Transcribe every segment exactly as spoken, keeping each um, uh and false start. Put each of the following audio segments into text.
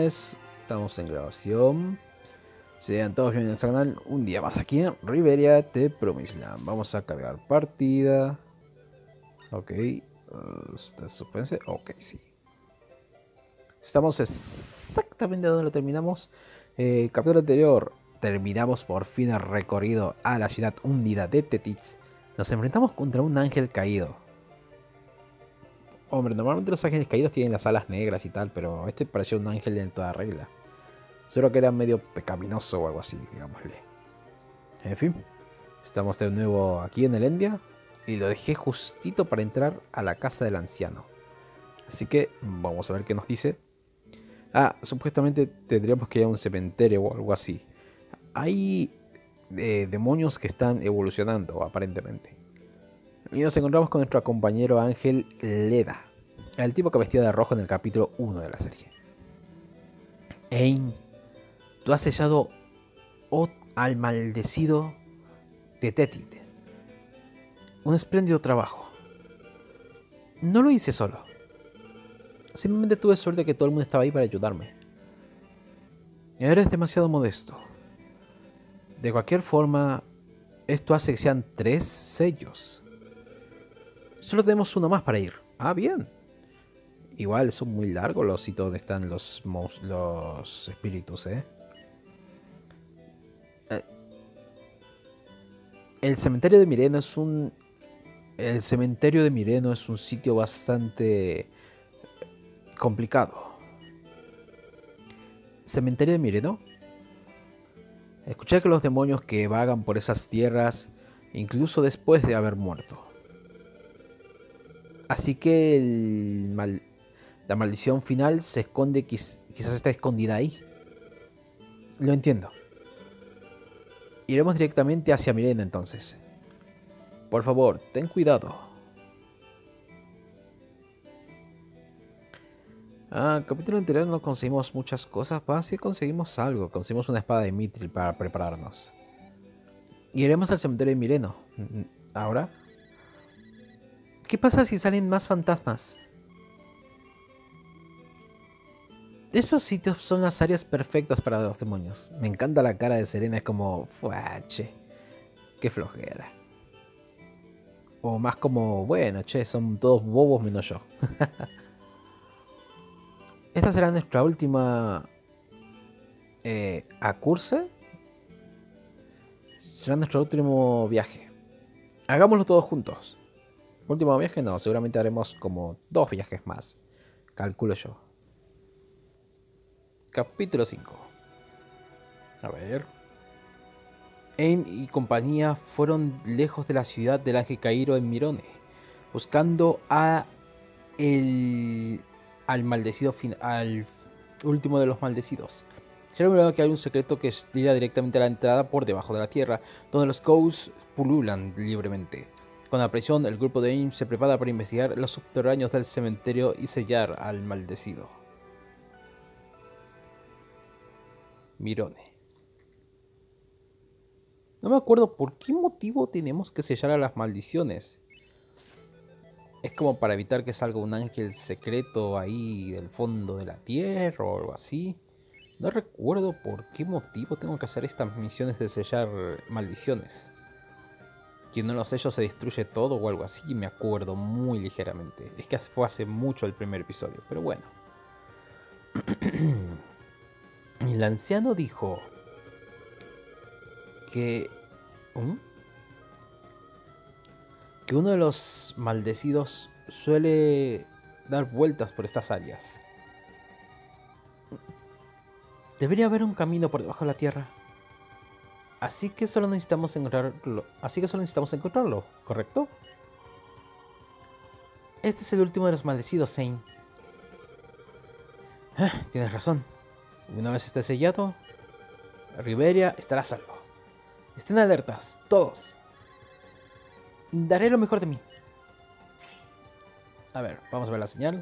noches, estamos en grabación. Sean todos bienvenidos al canal, un día más aquí en Riberia de Promised Land. Vamos a cargar partida. Ok, uh, ¿está suspense? Ok, sí. Estamos exactamente donde lo terminamos. Eh, capítulo anterior, terminamos por fin el recorrido a la ciudad hundida de Tetitz. Nos enfrentamos contra un ángel caído. Hombre, normalmente los ángeles caídos tienen las alas negras y tal, pero este pareció un ángel en toda regla. Solo que era medio pecaminoso o algo así, digámosle. En fin, estamos de nuevo aquí en el Endia y lo dejé justito para entrar a la casa del anciano. Así que vamos a ver qué nos dice. Ah, supuestamente tendríamos que ir a un cementerio o algo así. Hay eh, demonios que están evolucionando, aparentemente. Y nos encontramos con nuestro compañero Ángel Leda, el tipo que vestía de rojo en el capítulo uno de la serie. Ein, tú has sellado al maldecido de Tetit. Un espléndido trabajo. No lo hice solo. Simplemente tuve suerte que todo el mundo estaba ahí para ayudarme. Eres demasiado modesto. De cualquier forma, esto hace que sean tres sellos. Solo tenemos uno más para ir. Ah, bien. Igual son muy largos los sitios donde están los, los espíritus, ¿eh? El cementerio de Mireno es un... El cementerio de Mireno es un sitio bastante complicado. ¿Cementerio de Mireno? Escuché que los demonios que vagan por esas tierras, incluso después de haber muerto. Así que el mal... la maldición final se esconde, quiz... quizás está escondida ahí. Lo entiendo. Iremos directamente hacia Mireno entonces. Por favor, ten cuidado. Ah, capítulo anterior no conseguimos muchas cosas, va, sí conseguimos algo. Conseguimos una espada de Mithril para prepararnos. Iremos al cementerio de Mireno. ¿Ahora? ¿Qué pasa si salen más fantasmas? Esos sitios son las áreas perfectas para los demonios. Me encanta la cara de Serena, es como... Fuache. Qué flojera. O más como... Bueno, che, son todos bobos menos yo. Esta será nuestra última... Eh, ¿Acurse? Será nuestro último viaje. Hagámoslo todos juntos. Último viaje no, seguramente haremos como dos viajes más. Calculo yo. Capítulo cinco. A ver. Ein y compañía fueron lejos de la ciudad del Ángel Caído en Mirone, buscando a el al maldecido fin, al último de los maldecidos. Se reveló que hay un secreto que tira directamente a la entrada por debajo de la tierra, donde los ghosts pululan libremente. Con la presión, el grupo de Ein se prepara para investigar los subterráneos del cementerio y sellar al maldecido. Mirone. No me acuerdo por qué motivo tenemos que sellar a las maldiciones. Es como para evitar que salga un ángel secreto ahí del fondo de la tierra o algo así. No recuerdo por qué motivo tengo que hacer estas misiones de sellar maldiciones. Que no los sello se destruye todo o algo así, me acuerdo muy ligeramente. Es que fue hace mucho el primer episodio, pero bueno. El anciano dijo que... ¿Mm? que uno de los maldecidos suele dar vueltas por estas áreas. Debería haber un camino por debajo de la tierra. Así que solo necesitamos encontrarlo. Así que solo necesitamos encontrarlo, ¿correcto? Este es el último de los maldecidos, Zane. Ah, tienes razón. Una vez esté sellado, Riberia estará a salvo. Estén alertas, todos. Daré lo mejor de mí. A ver, vamos a ver la señal.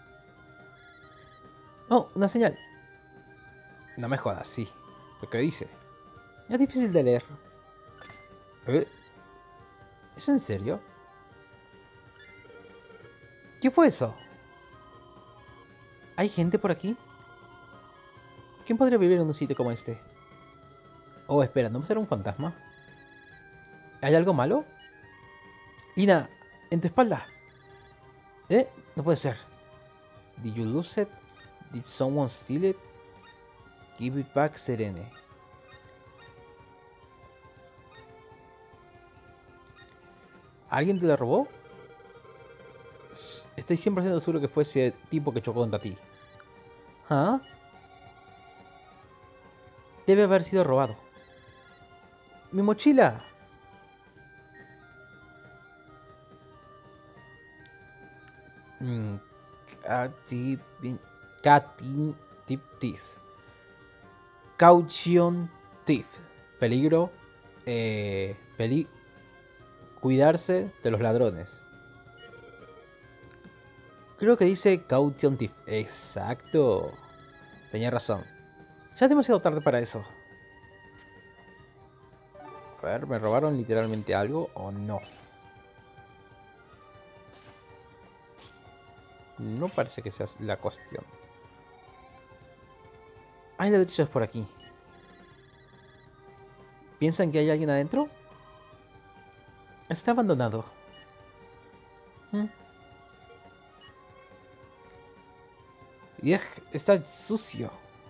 Oh, una señal. No me jodas, sí. Lo que dice. Es difícil de leer. ¿Eh? ¿Es en serio? ¿Qué fue eso? ¿Hay gente por aquí? ¿Quién podría vivir en un sitio como este? Oh, espera, ¿no será un fantasma? ¿Hay algo malo? Ina, en tu espalda. ¿Eh? No puede ser. Did you lose it? Did someone steal it? Give it back, Serene. ¿Alguien te la robó? Estoy cien por ciento seguro que fue ese tipo que chocó contra ti. ¿Ah? Debe haber sido robado. ¡Mi mochila! Mm, Catin Tiptis. Caution Thief. Peligro. Eh, peli cuidarse de los ladrones. Creo que dice Caution Thief. Exacto. Tenía razón. Ya es demasiado tarde para eso. A ver, ¿me robaron literalmente algo o no? No parece que sea la cuestión. Hay ladrillos por aquí. ¿Piensan que hay alguien adentro? Está abandonado. ¿Mm? Viej, está sucio.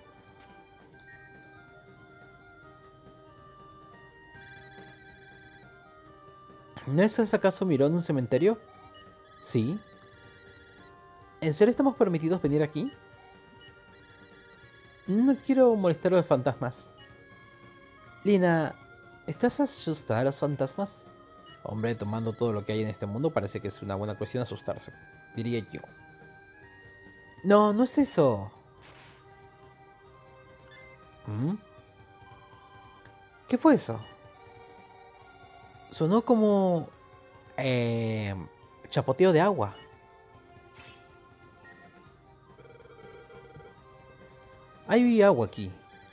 ¿No es acaso Miró en un cementerio? Sí. ¿En serio estamos permitidos venir aquí? No quiero molestar a los fantasmas. Lina, ¿estás asustada a los fantasmas? Hombre, tomando todo lo que hay en este mundo, parece que es una buena cuestión asustarse. Diría yo. No, no es eso. ¿Mm? ¿Qué fue eso? Sonó como... Eh, chapoteo de agua. Hay agua aquí.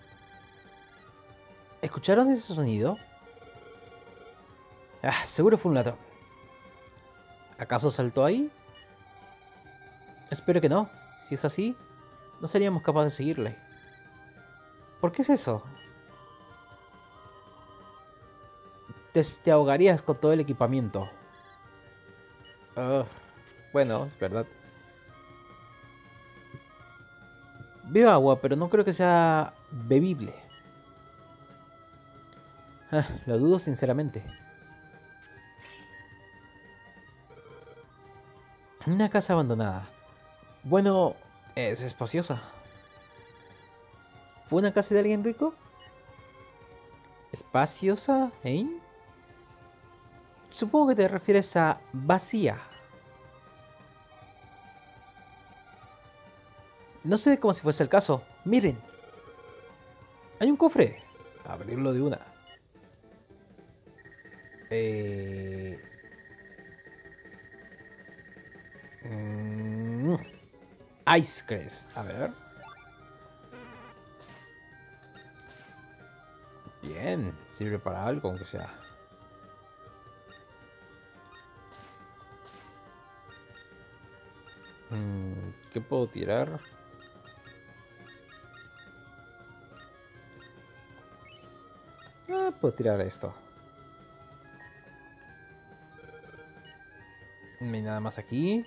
¿Escucharon ese sonido? Ah, seguro fue un ladrón. ¿Acaso saltó ahí? Espero que no. Si es así, no seríamos capaces de seguirle. ¿Por qué es eso? Te, te ahogarías con todo el equipamiento. Uh, bueno, es verdad. Veo agua, pero no creo que sea bebible. Ah, lo dudo sinceramente. Una casa abandonada. Bueno, es espaciosa. ¿Fue una casa de alguien rico? ¿Espaciosa, eh? Supongo que te refieres a vacía. No se ve como si fuese el caso. Miren. Hay un cofre. Abrirlo de una. Eh... Mm... Ice Crest. A ver. Bien. Sirve para algo, aunque sea. Mm, ¿qué puedo tirar? Ah, puedo tirar esto. No hay nada más aquí.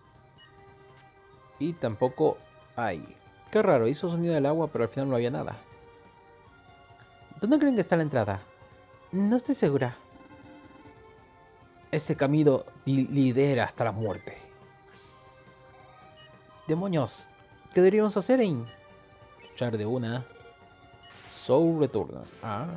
Y tampoco hay. Qué raro, hizo sonido del agua, pero al final no había nada. ¿Dónde creen que está la entrada? No estoy segura. Este camino lidera hasta la muerte. Demonios, ¿qué deberíamos hacer, Ain? Echar de una. Soul Returner. Ah.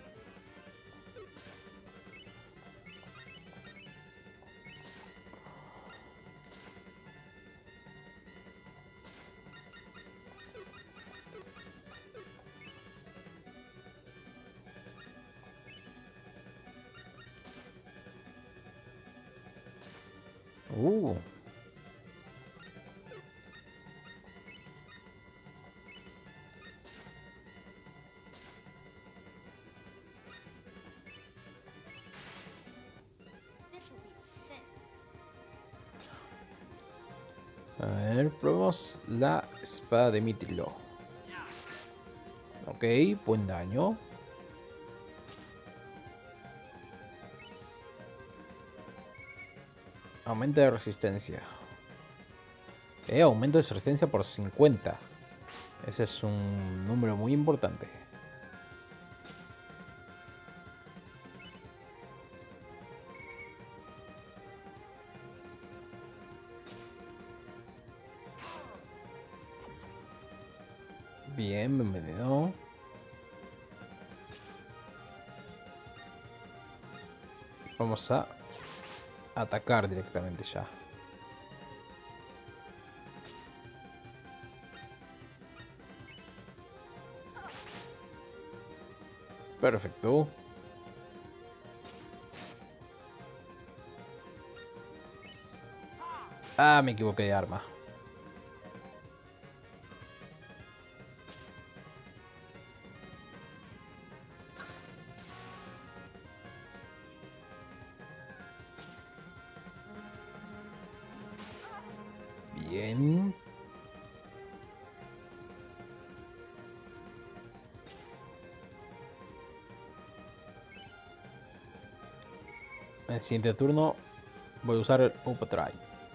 Uh. A ver, probemos la espada de Mitrilo. Ok, buen daño. Aumento de resistencia. Eh, aumento de resistencia por cincuenta. Ese es un número muy importante. Bien, bienvenido. Vamos a atacar directamente ya. Perfecto. Ah, me equivoqué de arma. Bien. En el siguiente turno voy a usar el Uperdrive.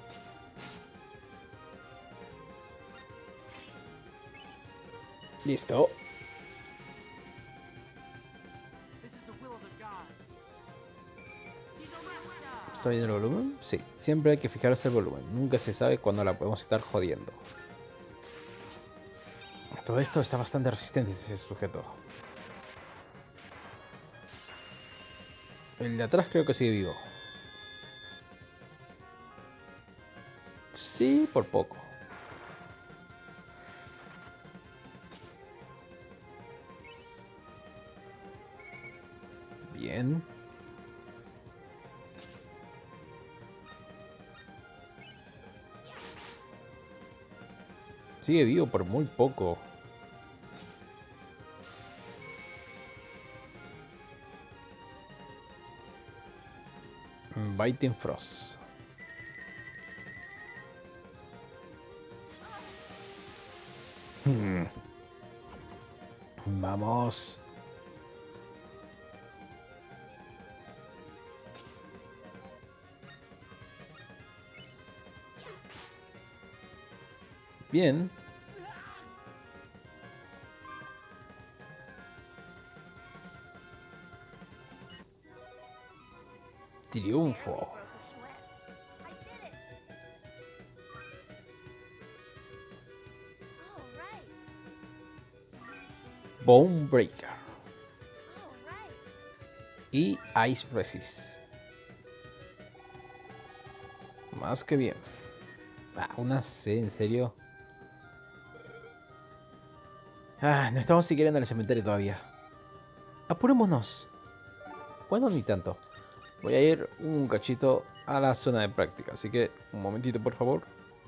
Listo. ¿Está bien el volumen? Sí, siempre hay que fijarse el volumen. Nunca se sabe cuándo la podemos estar jodiendo. Todo esto está bastante resistente ese sujeto. El de atrás creo que sigue vivo. Sí, por poco. Bien. Sigue vivo por muy poco. Biting Frost. Hmm. Vamos. Bien. Triunfo. Bone Breaker. Y Ice Resist. Más que bien. Ah, una C, ¿en serio? Ah, no estamos siquiera en el cementerio todavía. Apurémonos. Bueno, ni tanto. Voy a ir un cachito a la zona de práctica, así que un momentito, por favor.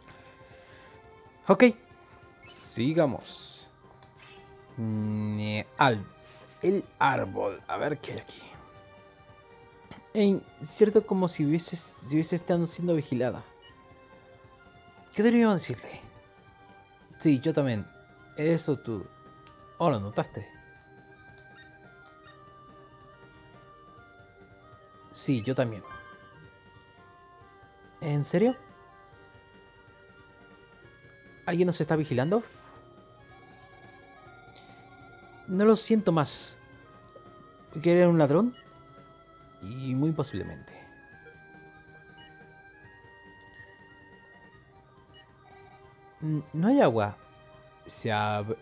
Ok. Sigamos. Mm, Al el árbol. A ver qué hay aquí. Es cierto, como si hubiese, si hubiese estado siendo vigilada. ¿Qué deberíamos decirle? Sí, yo también. Eso tú. Oh, lo notaste. Sí, yo también. ¿En serio? ¿Alguien nos está vigilando? No lo siento más. ¿Que era un ladrón? Y muy posiblemente. Mm, No hay agua. Se hab...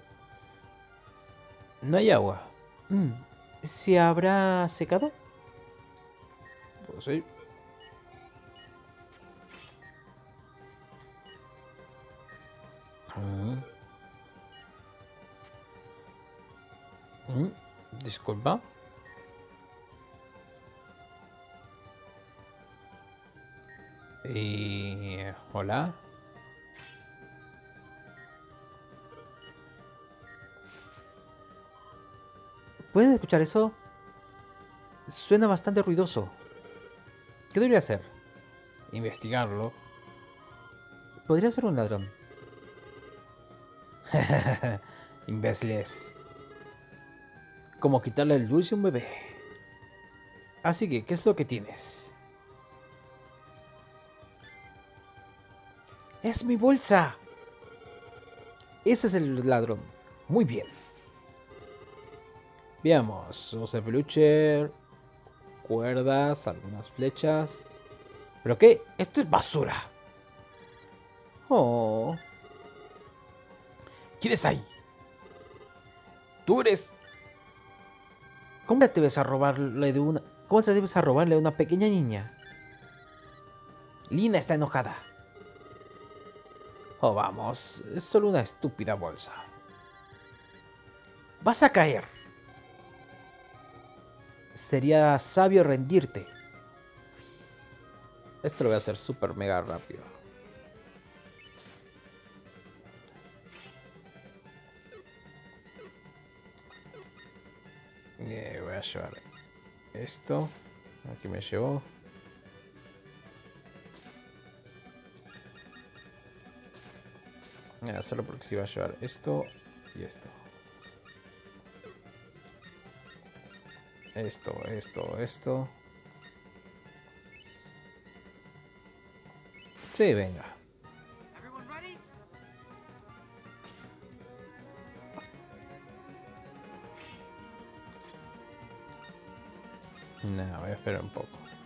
No hay agua. Mm, ¿Se habrá secado? Pues sí. Mm, mm, Disculpa. Y... Hola. ¿Pueden escuchar eso? Suena bastante ruidoso. ¿Qué debería hacer? Investigarlo. Podría ser un ladrón. Imbéciles. como quitarle el dulce a un bebé. Así que, ¿qué es lo que tienes? ¡Es mi bolsa! Ese es el ladrón. Muy bien. Veamos. Usa de peluche. Cuerdas. Algunas flechas. ¿Pero qué? Esto es basura. Oh. ¿Quién está ahí? Tú eres... ¿Cómo te atreves a robarle de una... ¿Cómo te atreves a robarle a una pequeña niña? Lina está enojada. Oh, vamos. Es solo una estúpida bolsa. Vas a caer. Sería sabio rendirte. Esto lo voy a hacer súper mega rápido. Eh, voy a llevar esto. Aquí me llevó. Ah, solo porque sí va a llevar esto y esto. Esto, esto, esto. Sí, venga. No, voy a esperar un poco.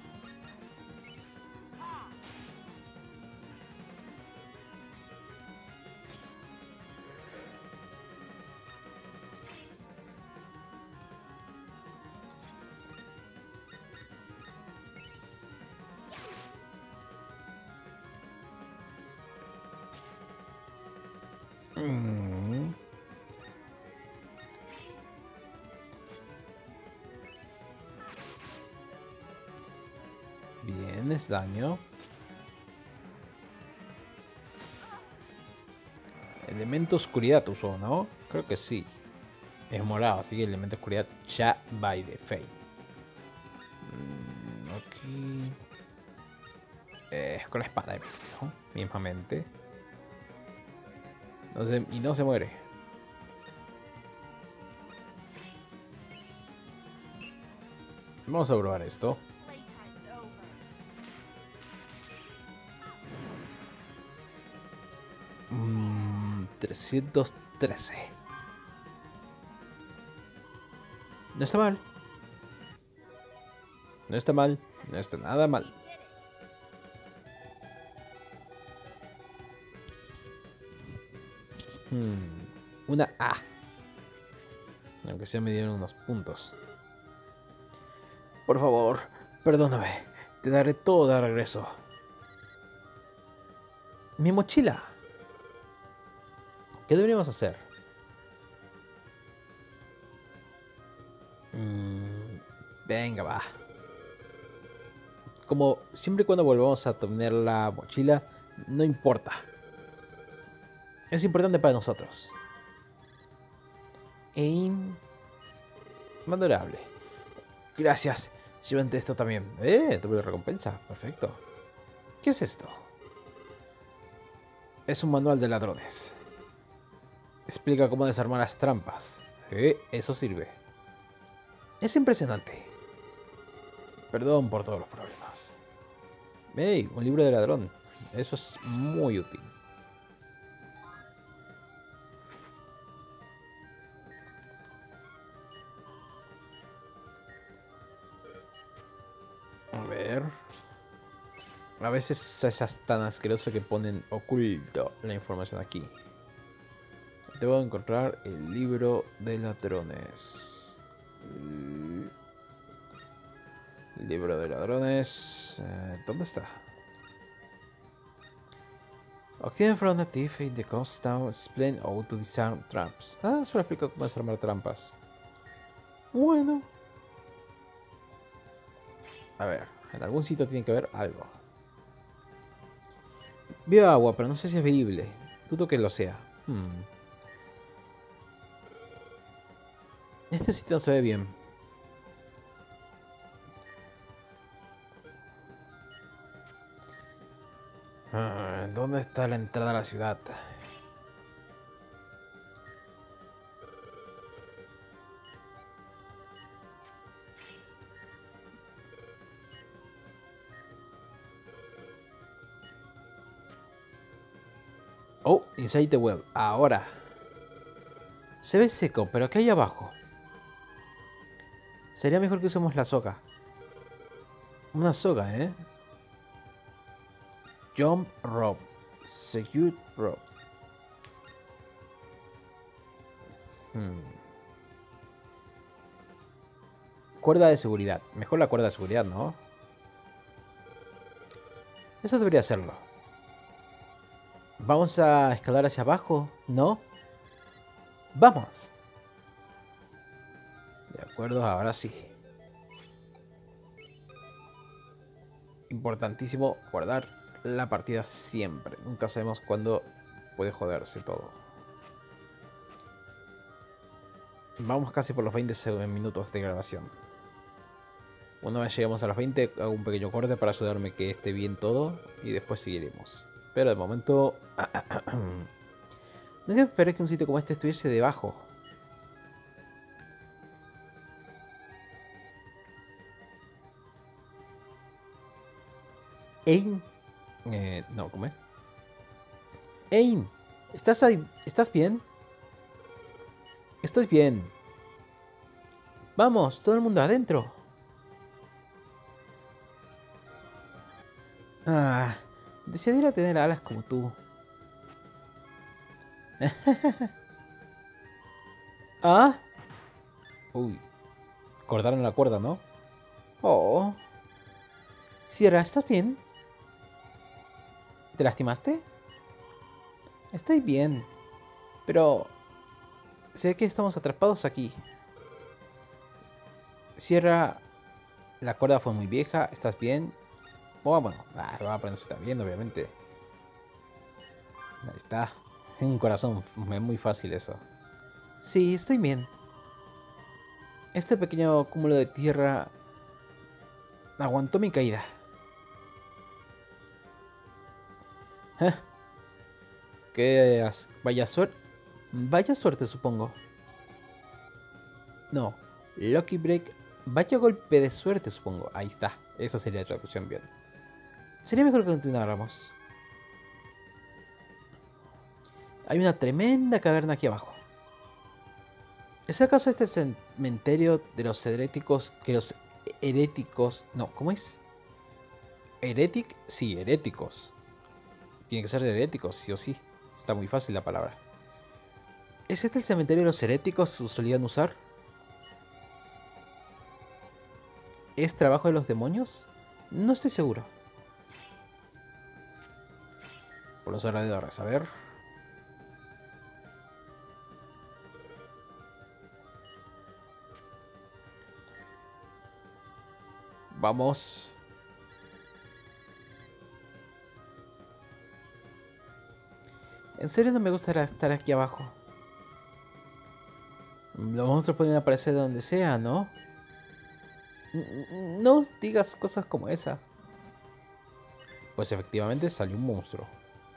Mm. Bien, es daño. Elemento oscuridad usó, ¿no? Creo que sí. Es morado, así que elemento oscuridad ya by the fate. Mm, aquí. Eh, es con la espada, ¿no? Mismamente. No se, y no se muere. Vamos a probar esto. Mm, trescientos trece. No está mal. No está mal. No está nada mal. Hmm, una A. Aunque sea me dieron unos puntos. Por favor, perdóname. Te daré todo de regreso. Mi mochila. ¿Qué deberíamos hacer? Mm, venga, va. Como siempre y cuando volvamos a tener la mochila, no importa. Es importante para nosotros. Aim. Madurable. Gracias. Llévate esto también. Eh, doble recompensa. Perfecto. ¿Qué es esto? Es un manual de ladrones. Explica cómo desarmar las trampas. Eh, eso sirve. Es impresionante. Perdón por todos los problemas. Hey, un libro de ladrón. Eso es muy útil. A ver. A veces es tan asqueroso que ponen oculto la información aquí. Debo encontrar el libro de ladrones. El libro de ladrones. Eh, ¿Dónde está? Obtiene from a thief in the coast town, explain how to disarm traps. Ah, solo explica cómo desarmar trampas. Bueno. A ver, en algún sitio tiene que haber algo. Veo agua, pero no sé si es bebible. Dudo que lo sea. Hmm. Este sitio no se ve bien. Ah, ¿dónde está la entrada a la ciudad? Oh, Inside the Well. Ahora. Se ve seco, pero ¿qué hay abajo? Sería mejor que usemos la soga. Una soga, ¿eh? Jump Rope. Secure Rope. Hmm. Cuerda de seguridad. Mejor la cuerda de seguridad, ¿no? Eso debería hacerlo. Vamos a escalar hacia abajo, ¿no? ¡Vamos! De acuerdo, ahora sí. Importantísimo guardar la partida siempre. Nunca sabemos cuándo puede joderse todo. Vamos casi por los veinte minutos de grabación. Una vez lleguemos a los veinte, hago un pequeño corte para asegurarme que esté bien todo y después seguiremos. Pero de momento... Nunca esperé que un sitio como este estuviese debajo. Ein... Eh, no, ¿cómo es? Ein, ¿estás ahí? ¿Estás bien? Estoy bien. Vamos, todo el mundo adentro. Ah, desearía tener alas como tú. ¿Ah? Uy, cortaron la cuerda, ¿no? Oh. Sierra, ¿estás bien? ¿Te lastimaste? Estoy bien, pero sé que estamos atrapados aquí. Sierra, la cuerda fue muy vieja, ¿estás bien? Oh, bueno, ah, va a ponerse está bien, obviamente. Ahí está. Un corazón, es muy fácil eso. Sí, estoy bien. Este pequeño cúmulo de tierra aguantó mi caída. ¿Eh? Que vaya suerte. Vaya suerte, supongo. No. Lucky break. Vaya golpe de suerte, supongo. Ahí está. Esa sería la traducción bien. Sería mejor que continuáramos. Hay una tremenda caverna aquí abajo. ¿Es acaso este el cementerio de los heréticos que los heréticos... No, ¿cómo es? ¿Heretic? Sí, heréticos. Tiene que ser heréticos, sí o sí. Está muy fácil la palabra. ¿Es este el cementerio de los heréticos que solían usar? ¿Es trabajo de los demonios? No estoy seguro. Por los alrededores, a ver. Vamos. En serio no me gustaría estar aquí abajo. Los monstruos pueden aparecer de donde sea, ¿no? No digas cosas como esa. Pues efectivamente salió un monstruo.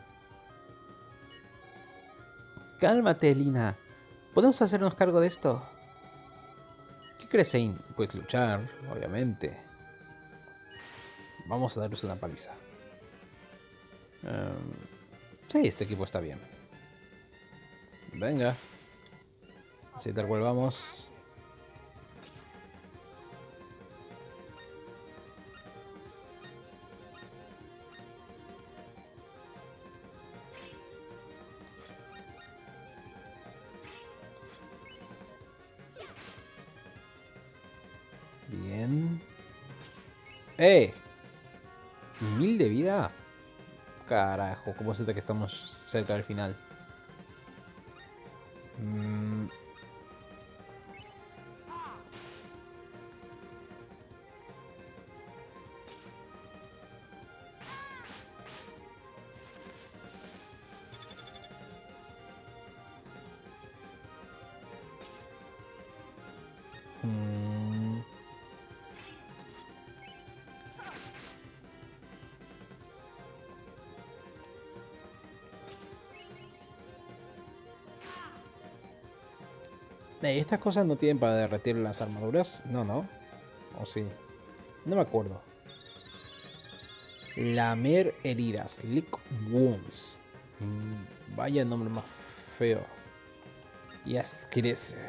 Cálmate, Lina. ¿Podemos hacernos cargo de esto? ¿Qué crees, Zane? Pues luchar, obviamente. Vamos a darles una paliza. Um, sí, este equipo está bien. Venga. Así tal cual vamos. Bien. ¡Eh! ¿Mil de vida? Carajo, ¿cómo se nota que estamos cerca del final? Mm. Mm. Eh, ¿Estas cosas no tienen para derretir las armaduras? No, no. ¿O sí? No me acuerdo. Lamer heridas. Lick wounds. Mm, vaya nombre más feo. Y asquerece.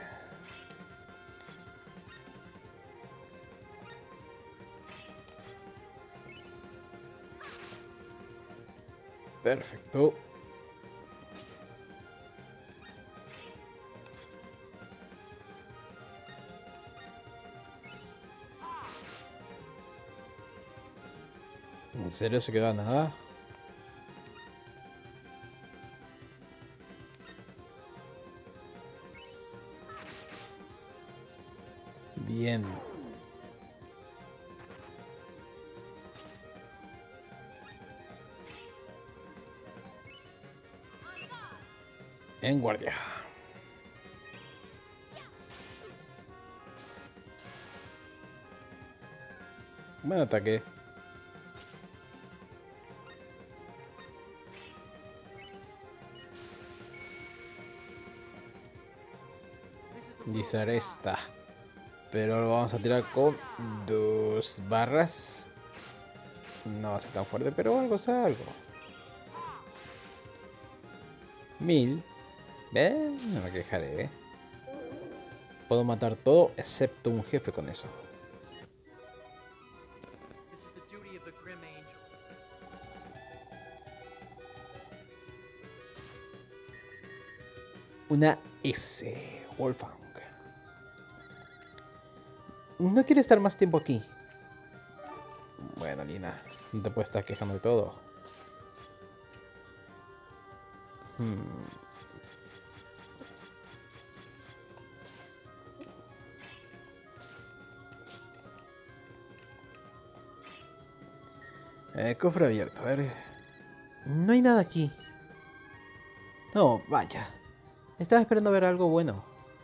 Perfecto. ¿En serio se quedó a nada? Bien. En guardia. Buen ataque. Dice esta. Pero lo vamos a tirar con dos barras. No va a ser tan fuerte, pero algo es algo. Mil. ¿Ven? No me quejaré, ¿eh? Puedo matar todo excepto un jefe con eso. Una S. Wolfgang. No quiere estar más tiempo aquí. Bueno, Lina, no te puedes estar quejando de todo. Hmm. Eh, cofre abierto, a ver. No hay nada aquí. No, vaya. Estaba esperando ver algo bueno.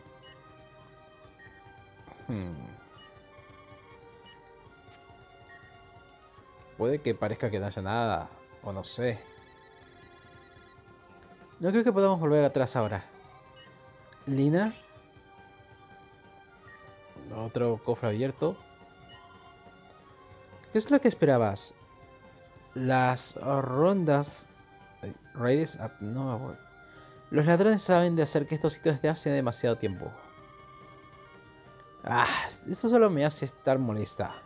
Hmm. Puede que parezca que no haya nada, o no sé. No creo que podamos volver atrás ahora. Lina. Otro cofre abierto. ¿Qué es lo que esperabas? Las rondas... Raiders... No, los ladrones saben de hacer que estos sitios de hace demasiado tiempo. Ah, eso solo me hace estar molesta.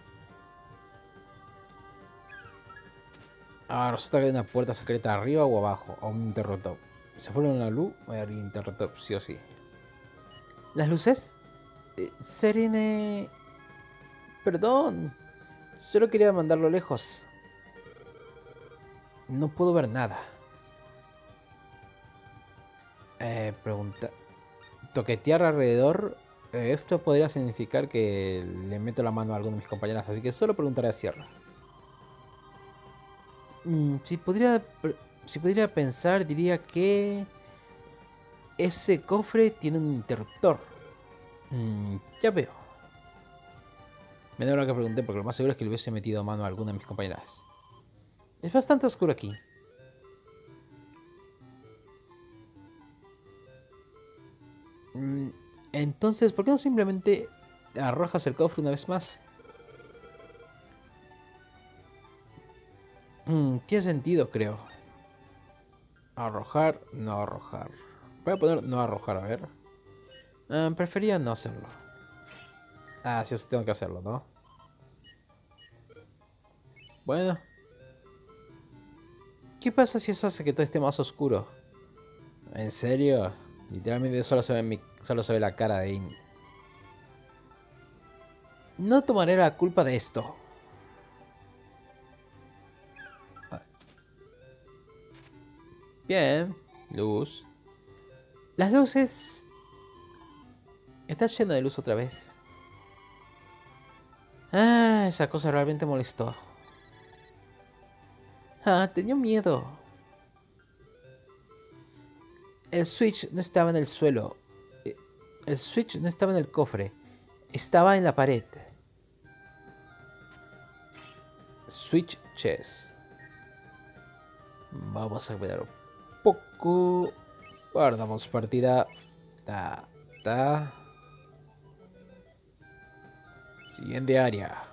Ah, resulta que hay una puerta secreta arriba o abajo, o un interruptor. ¿Se fueron a la luz? Voy a abrir interruptor, sí o sí. ¿Las luces? Eh, Serene... Perdón. Solo quería mandarlo lejos. No puedo ver nada. Eh, pregunta... Toquetear alrededor... Eh, esto podría significar que le meto la mano a alguno de mis compañeras, así que solo preguntaré a Sierra. Mm, si podría... Si podría pensar, diría que... Ese cofre tiene un interruptor. Mm, ya veo. Me da lo que pregunté porque lo más seguro es que le hubiese metido mano a alguna de mis compañeras. Es bastante oscuro aquí. Mm, entonces, ¿por qué no simplemente arrojas el cofre una vez más? Mm, tiene sentido, creo. Arrojar, no arrojar. Voy a poner no arrojar, a ver. Ah, prefería no hacerlo. Ah, sí, sí tengo que hacerlo, ¿no? Bueno. ¿Qué pasa si eso hace que todo esté más oscuro? ¿En serio? Literalmente solo se ve, mi, solo se ve la cara de In. No tomaré la culpa de esto. Bien. Luz. Las luces... Está lleno de luz otra vez. Ah, esa cosa realmente molestó. Ah, tenía miedo. El switch no estaba en el suelo. Eh, El switch no estaba en el cofre. Estaba en la pared. Switch chess. Vamos a ver un poco. Guardamos partida. Ta, ta. Siguiente área.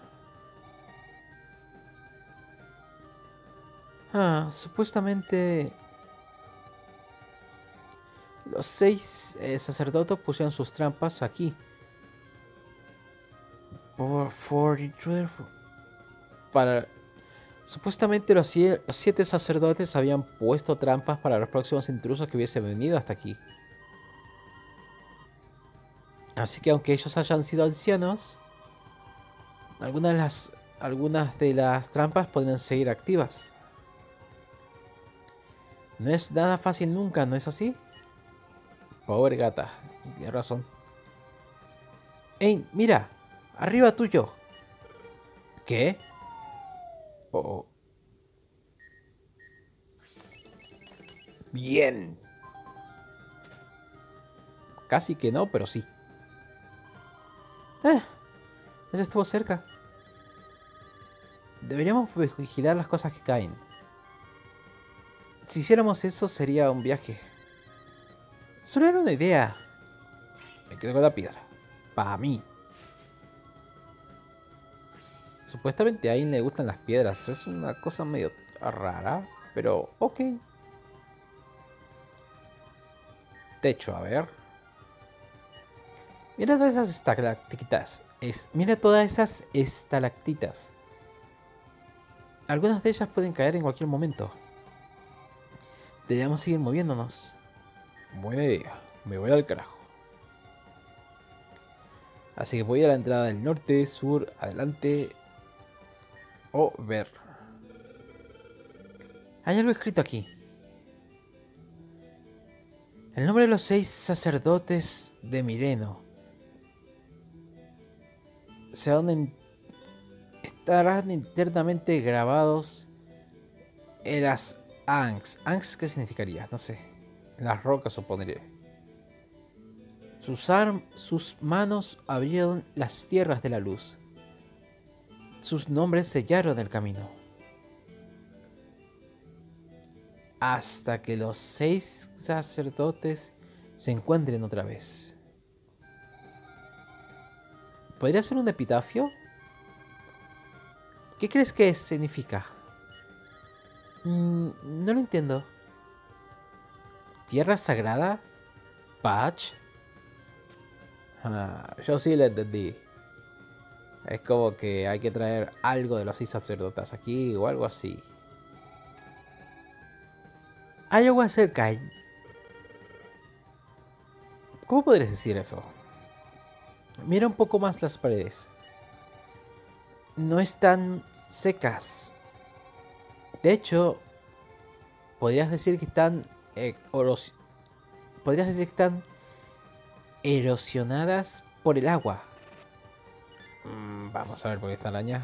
Ah, supuestamente Los seis eh, sacerdotes pusieron sus trampas aquí. For, for intruder. Para. Supuestamente los, sie los siete sacerdotes habían puesto trampas para los próximos intrusos que hubiesen venido hasta aquí. Así que aunque ellos hayan sido ancianos, algunas de las, algunas de las trampas podrían seguir activas. No es nada fácil nunca, ¿no es así? Pobre gata, tienes razón. ¡Ey, mira! ¡Arriba tuyo! ¿Qué? Oh, oh. Bien. Casi que no, pero sí. Ah, eso estuvo cerca. Deberíamos vigilar las cosas que caen. Si hiciéramos eso sería un viaje. Solo era una idea. Me quedo con la piedra. Para mí. Supuestamente a Ain le gustan las piedras. Es una cosa medio rara, pero ok. Techo, a ver. Mira todas esas estalactitas. Es, mira todas esas estalactitas. Algunas de ellas pueden caer en cualquier momento. Deberíamos seguir moviéndonos. Buena idea. Me voy al carajo. Así que voy a la entrada del norte, sur, adelante. O ver. Hay algo escrito aquí. El nombre de los seis sacerdotes de Mireno. Se en... estarán internamente grabados en las Angs. ¿Angs qué significaría? No sé. En las rocas supondré. Sus, arm... Sus manos abrieron las tierras de la luz. Sus nombres sellaron el camino. Hasta que los seis sacerdotes se encuentren otra vez. ¿Podría ser un epitafio? ¿Qué crees que significa? Mm, no lo entiendo. ¿Tierra sagrada? ¿Patch? Ah, yo sí lo entendí. Es como que hay que traer algo de los seis sacerdotes aquí o algo así. ¿Hay agua cerca? ¿Cómo podrías decir eso? Mira un poco más las paredes. No están secas. De hecho, podrías decir que están eh, oros... podrías decir que están erosionadas por el agua. Mm, vamos a ver por qué esta araña.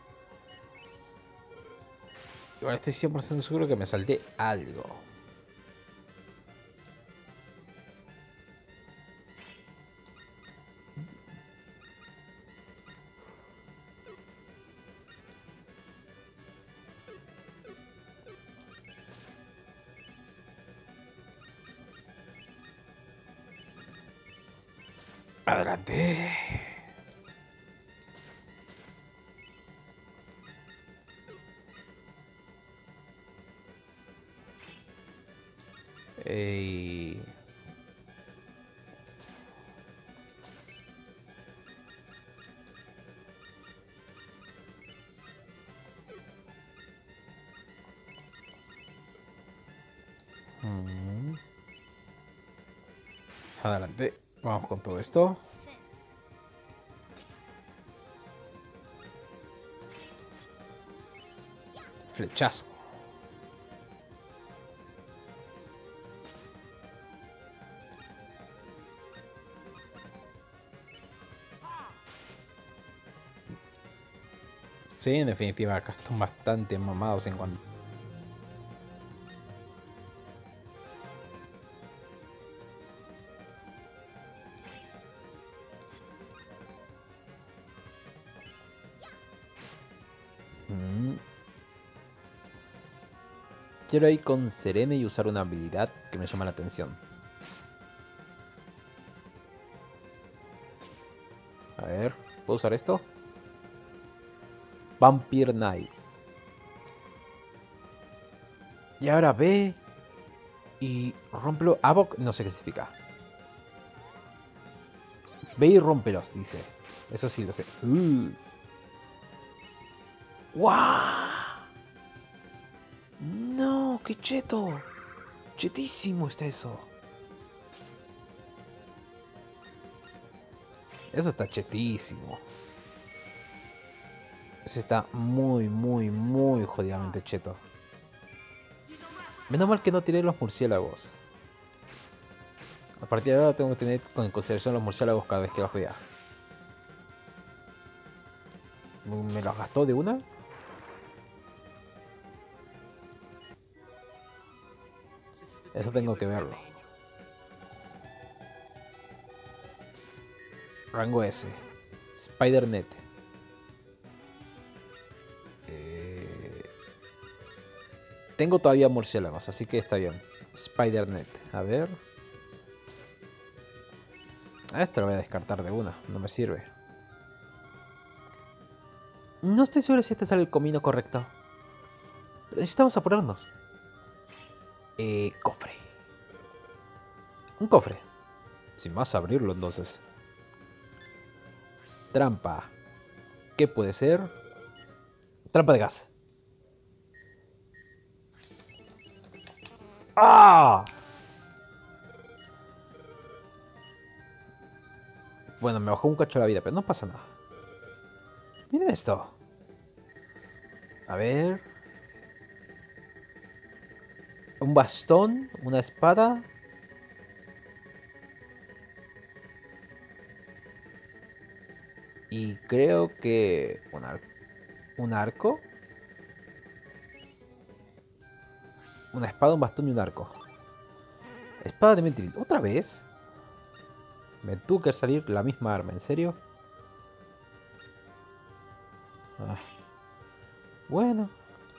Igual estoy cien por ciento seguro que me salté algo. Adelante. Ey. Hmm. Adelante. Vamos con todo esto. Flechazo. Sí, en definitiva, acá están bastante mamados en cuanto... Mm. Quiero ir con Serene y usar una habilidad que me llama la atención. A ver, ¿puedo usar esto? Vampire Knight. Y ahora ve Y rómpelo. Avok no sé qué significa. Ve y rómpelos, dice. Eso sí lo sé. Uh. ¡Guau! No, qué cheto. Chetísimo está eso. Eso está chetísimo. Eso está muy, muy, muy jodidamente cheto. Menos mal que no tiré los murciélagos. A partir de ahora tengo que tener en consideración los murciélagos cada vez que los vea. ¿Me los gastó de una? Eso tengo que verlo. Rango S. Spider-Net. Eh... Tengo todavía murciélagos, así que está bien. Spider-Net. A ver. A este lo voy a descartar de una. No me sirve. No estoy seguro si este sale el camino correcto. Pero necesitamos apurarnos. Eh, cofre. Un cofre. Sin más, abrirlo entonces. Trampa. ¿Qué puede ser? Trampa de gas. ¡Ah! Bueno, me bajó un cacho la vida, pero no pasa nada. Miren esto. A ver. Un bastón, una espada. Y creo que un, ar un arco. Una espada, un bastón y un arco. Espada de Mithril. ¿Otra vez? Me tuvo que salir la misma arma, ¿en serio? Ah. Bueno.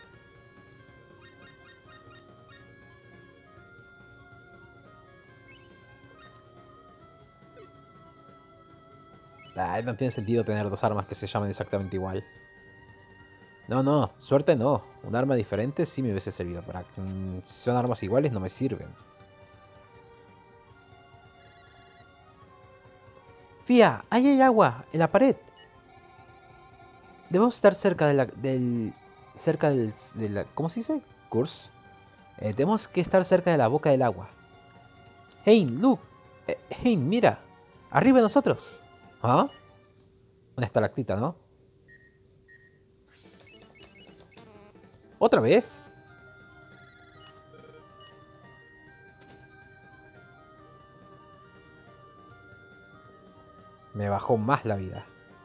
Ah, no tiene sentido tener dos armas que se llaman exactamente igual. No, no, suerte no. Un arma diferente sí me hubiese servido. Para que si son armas iguales no me sirven. Fía, ahí hay agua, en la pared. Debemos estar cerca de la, del... Cerca del... De la, ¿cómo se dice? Curse. Eh, tenemos que estar cerca de la boca del agua. Hein, look. Eh, Hein, mira. Arriba de nosotros. ¿Ah? Una estalactita, ¿no? ¿Otra vez? Me bajó más la vida.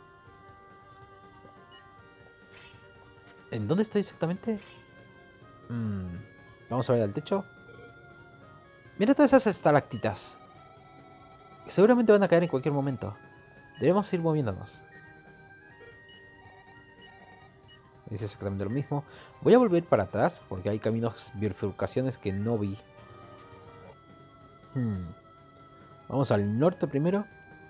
¿En dónde estoy exactamente? Mm, Vamos a ver al techo. Mira todas esas estalactitas. Seguramente van a caer en cualquier momento. Debemos ir moviéndonos. Es exactamente lo mismo. Voy a volver para atrás porque hay caminos, bifurcaciones que no vi. Hmm. Vamos al norte primero.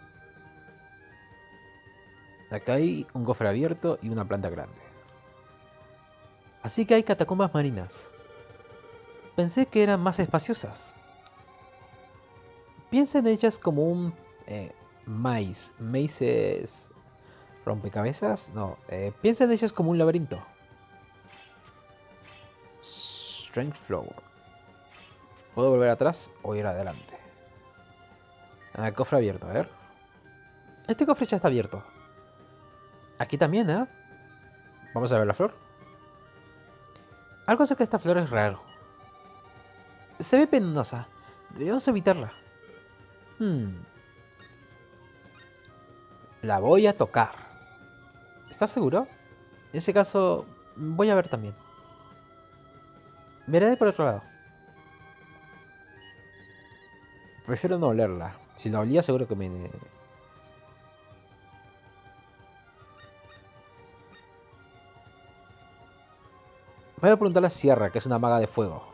Acá hay un cofre abierto y una planta grande. Así que hay catacumbas marinas. Pensé que eran más espaciosas. Piensa en ellas como un eh, maíz. Maíz es rompecabezas. No, eh, piensa en ellas como un laberinto. Strength Flower. ¿Puedo volver atrás o ir adelante? Ah, cofre abierto, a ver. Este cofre ya está abierto. Aquí también, ¿eh? Vamos a ver la flor. Algo acerca de esta flor es raro. Se ve venenosa. Debemos evitarla. Hmm. La voy a tocar. ¿Estás seguro? En ese caso, voy a ver también. Veré por otro lado. Prefiero no olerla. Si la olía seguro que me... Voy a preguntarle a Sierra, que es una maga de fuego.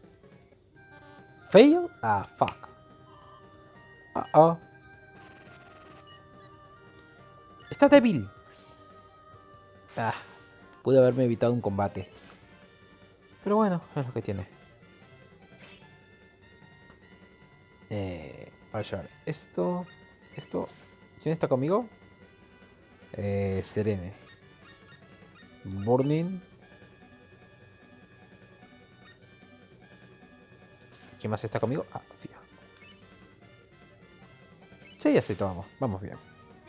¿Fail? Ah, fuck. Uh oh. ¡Está débil! Ah, pude haberme evitado un combate. Pero bueno, es lo que tiene. Eh, a ver, esto... Esto... ¿Quién está conmigo? Eh, Serene. Burning. ¿Quién más está conmigo? Ah, Fia. Sí, así tomamos. Vamos bien.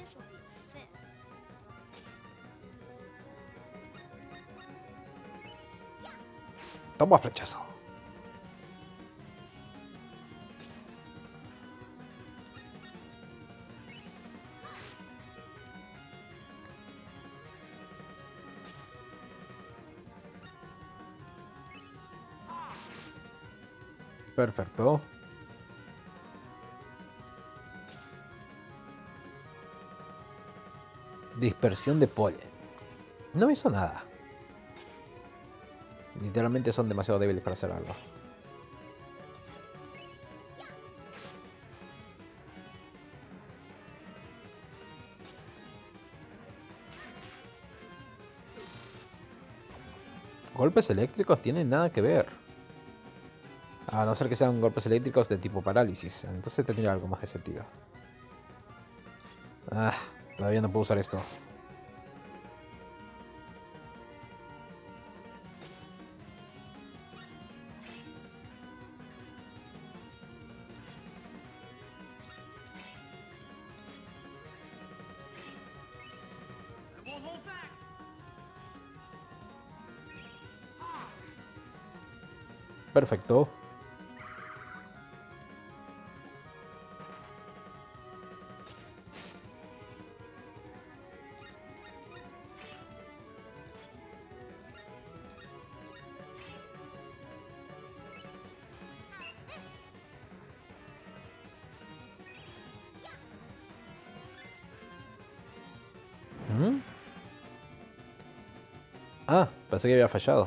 Toma flechazo. Perfecto. Dispersión de polen. No me hizo nada. Literalmente son demasiado débiles para hacer algo. Golpes eléctricos tienen nada que ver. A no ser que sean golpes eléctricos de tipo parálisis. Entonces tendría algo más de sentido. Ah, todavía no puedo usar esto. Perfecto. ¿Mm? Ah, pensé que había fallado.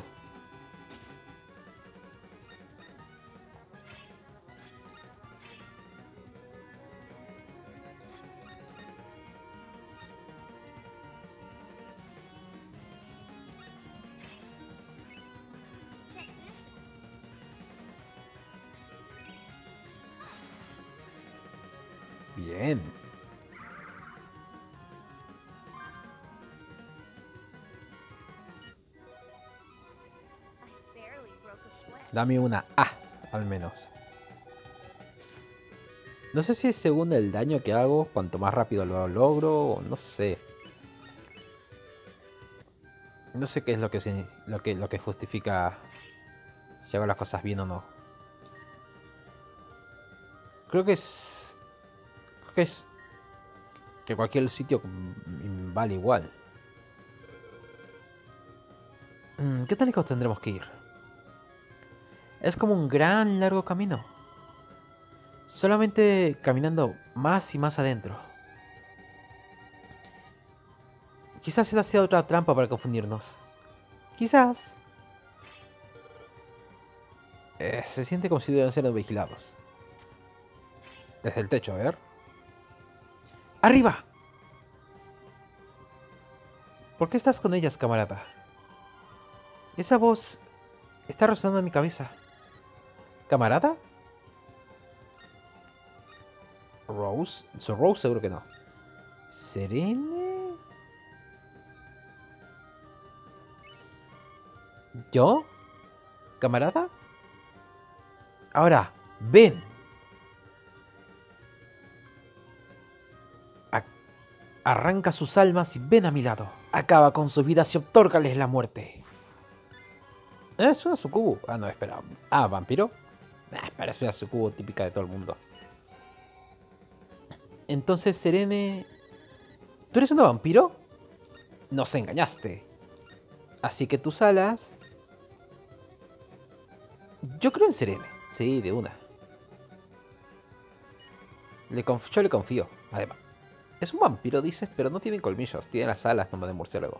Bien. Dame una A, al menos. No sé si es según el daño que hago, cuanto más rápido lo logro, o no sé. No sé qué es lo que, se- lo que, lo que justifica si hago las cosas bien o no. Creo que es... Creo que es... Que cualquier sitio mm, vale igual. Mm, ¿Qué tan lejos tendremos que ir? Es como un gran largo camino. Solamente caminando más y más adentro. Quizás esta sea otra trampa para confundirnos. Quizás. Eh, se siente como si deben ser vigilados. Desde el techo, a ver. ¡Arriba! ¿Por qué estás con ellas, camarada? Esa voz está resonando en mi cabeza. ¿Camarada? ¿Rose? ¿So Rose? Seguro que no. ¿Serene? ¿Yo? ¿Camarada? Ahora, ven. A- Arranca sus almas y ven a mi lado. Acaba con sus vidas y otórgales la muerte. Es una sucubo. Ah, no, espera. Ah, ¿vampiro? Ah, parece una sucubo típica de todo el mundo. Entonces, Serene... ¿Tú eres un vampiro? Nos engañaste. Así que tus alas... Yo creo en Serene. Sí, de una. Le conf- Yo le confío. Además, es un vampiro, dices, pero no tiene colmillos. Tiene las alas como de murciélago.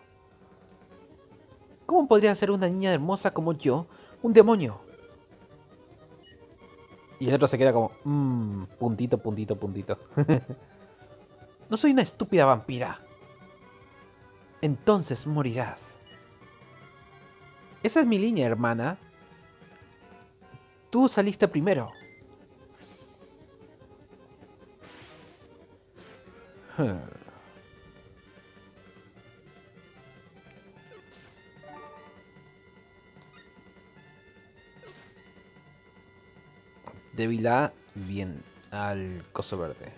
¿Cómo podría ser una niña hermosa como yo un demonio? Y el otro se queda como... Mmm, puntito, puntito, puntito. No soy una estúpida vampira. entonces morirás. Esa es mi línea, hermana. Tú saliste primero. Hmm. Débil A, bien, al coso verde.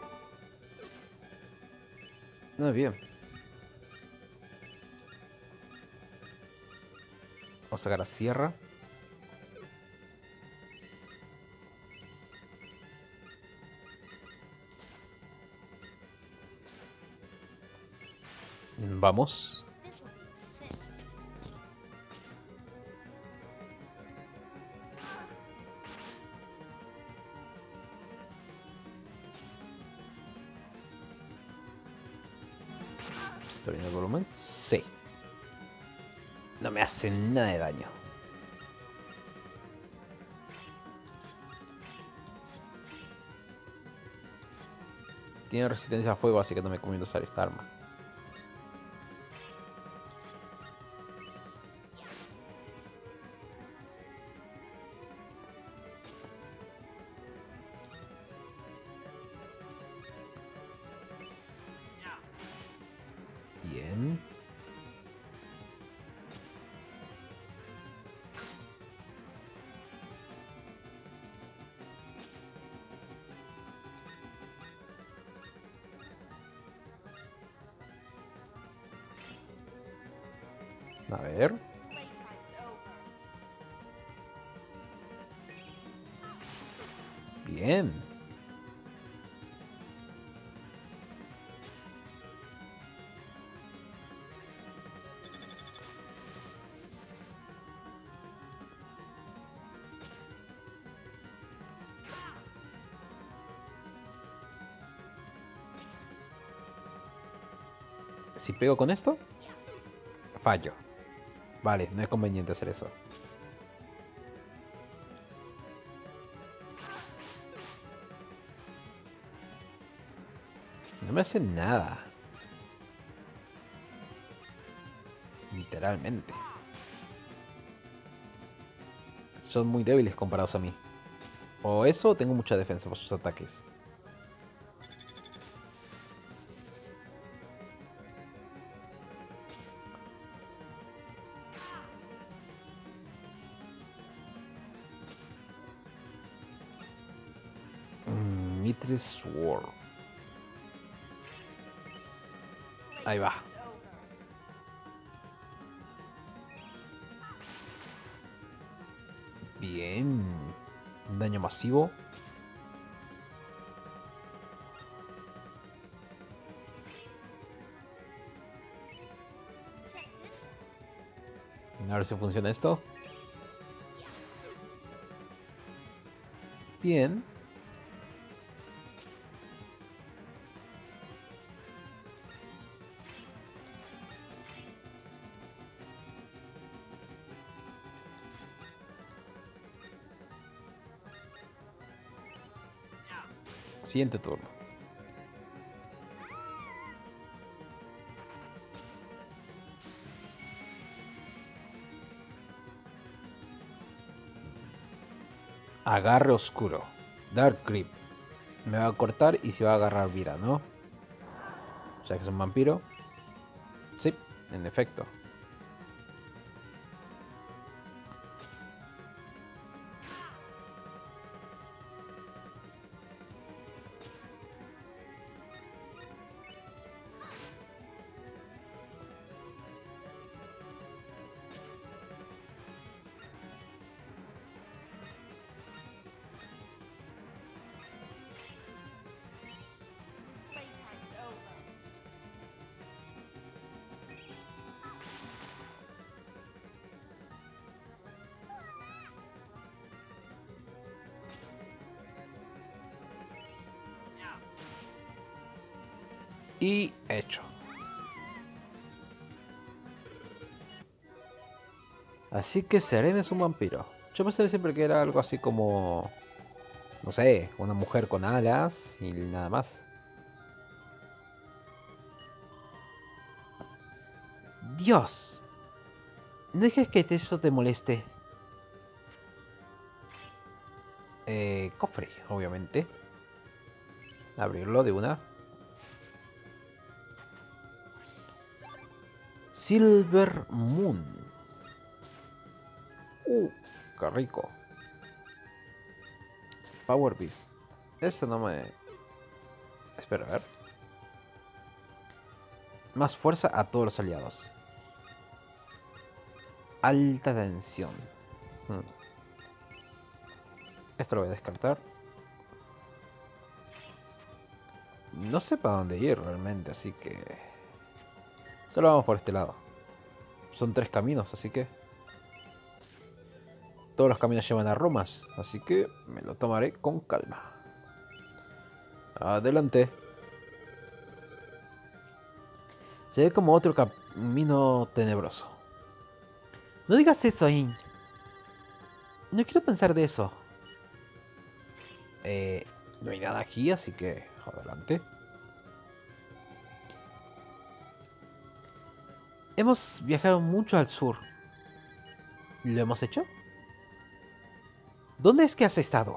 No, bien. Vamos a sacar a Sierra. Vamos. ¿Está bien el volumen? Sí. No me hace nada de daño. Tiene resistencia a fuego, así que no me comiendo usar esta arma. Bien. A ver. Bien. Si pego con esto, fallo. Vale, no es conveniente hacer eso. No me hace nada. Literalmente. Son muy débiles comparados a mí. O eso, o tengo mucha defensa por sus ataques. Mm, Mithril Sword. Ahí va. Bien. Un daño masivo. A ver si funciona esto. Bien. Siguiente turno. Agarre oscuro. Dark Grip. Me va a cortar y se va a agarrar Vira, ¿no? O sea que es un vampiro. Sí, en efecto. Y hecho. Así que Serena es un vampiro. Yo pensé siempre que era algo así como... No sé, una mujer con alas y nada más. Dios. No dejes que eso te moleste. Eh, cofre, obviamente. Abrirlo de una. Silver Moon. Uh, qué rico. Power Beast. Eso no me... Espera, a ver. Más fuerza a todos los aliados. Alta tensión. Hmm. Esto lo voy a descartar. No sé para dónde ir realmente, así que... Solo vamos por este lado. Son tres caminos, así que... Todos los caminos llevan a Rumas, así que me lo tomaré con calma. Adelante. Se ve como otro camino tenebroso. No digas eso, In. No quiero pensar de eso. Eh, no hay nada aquí, así que adelante. Hemos viajado mucho al sur. ¿Lo hemos hecho? ¿Dónde es que has estado?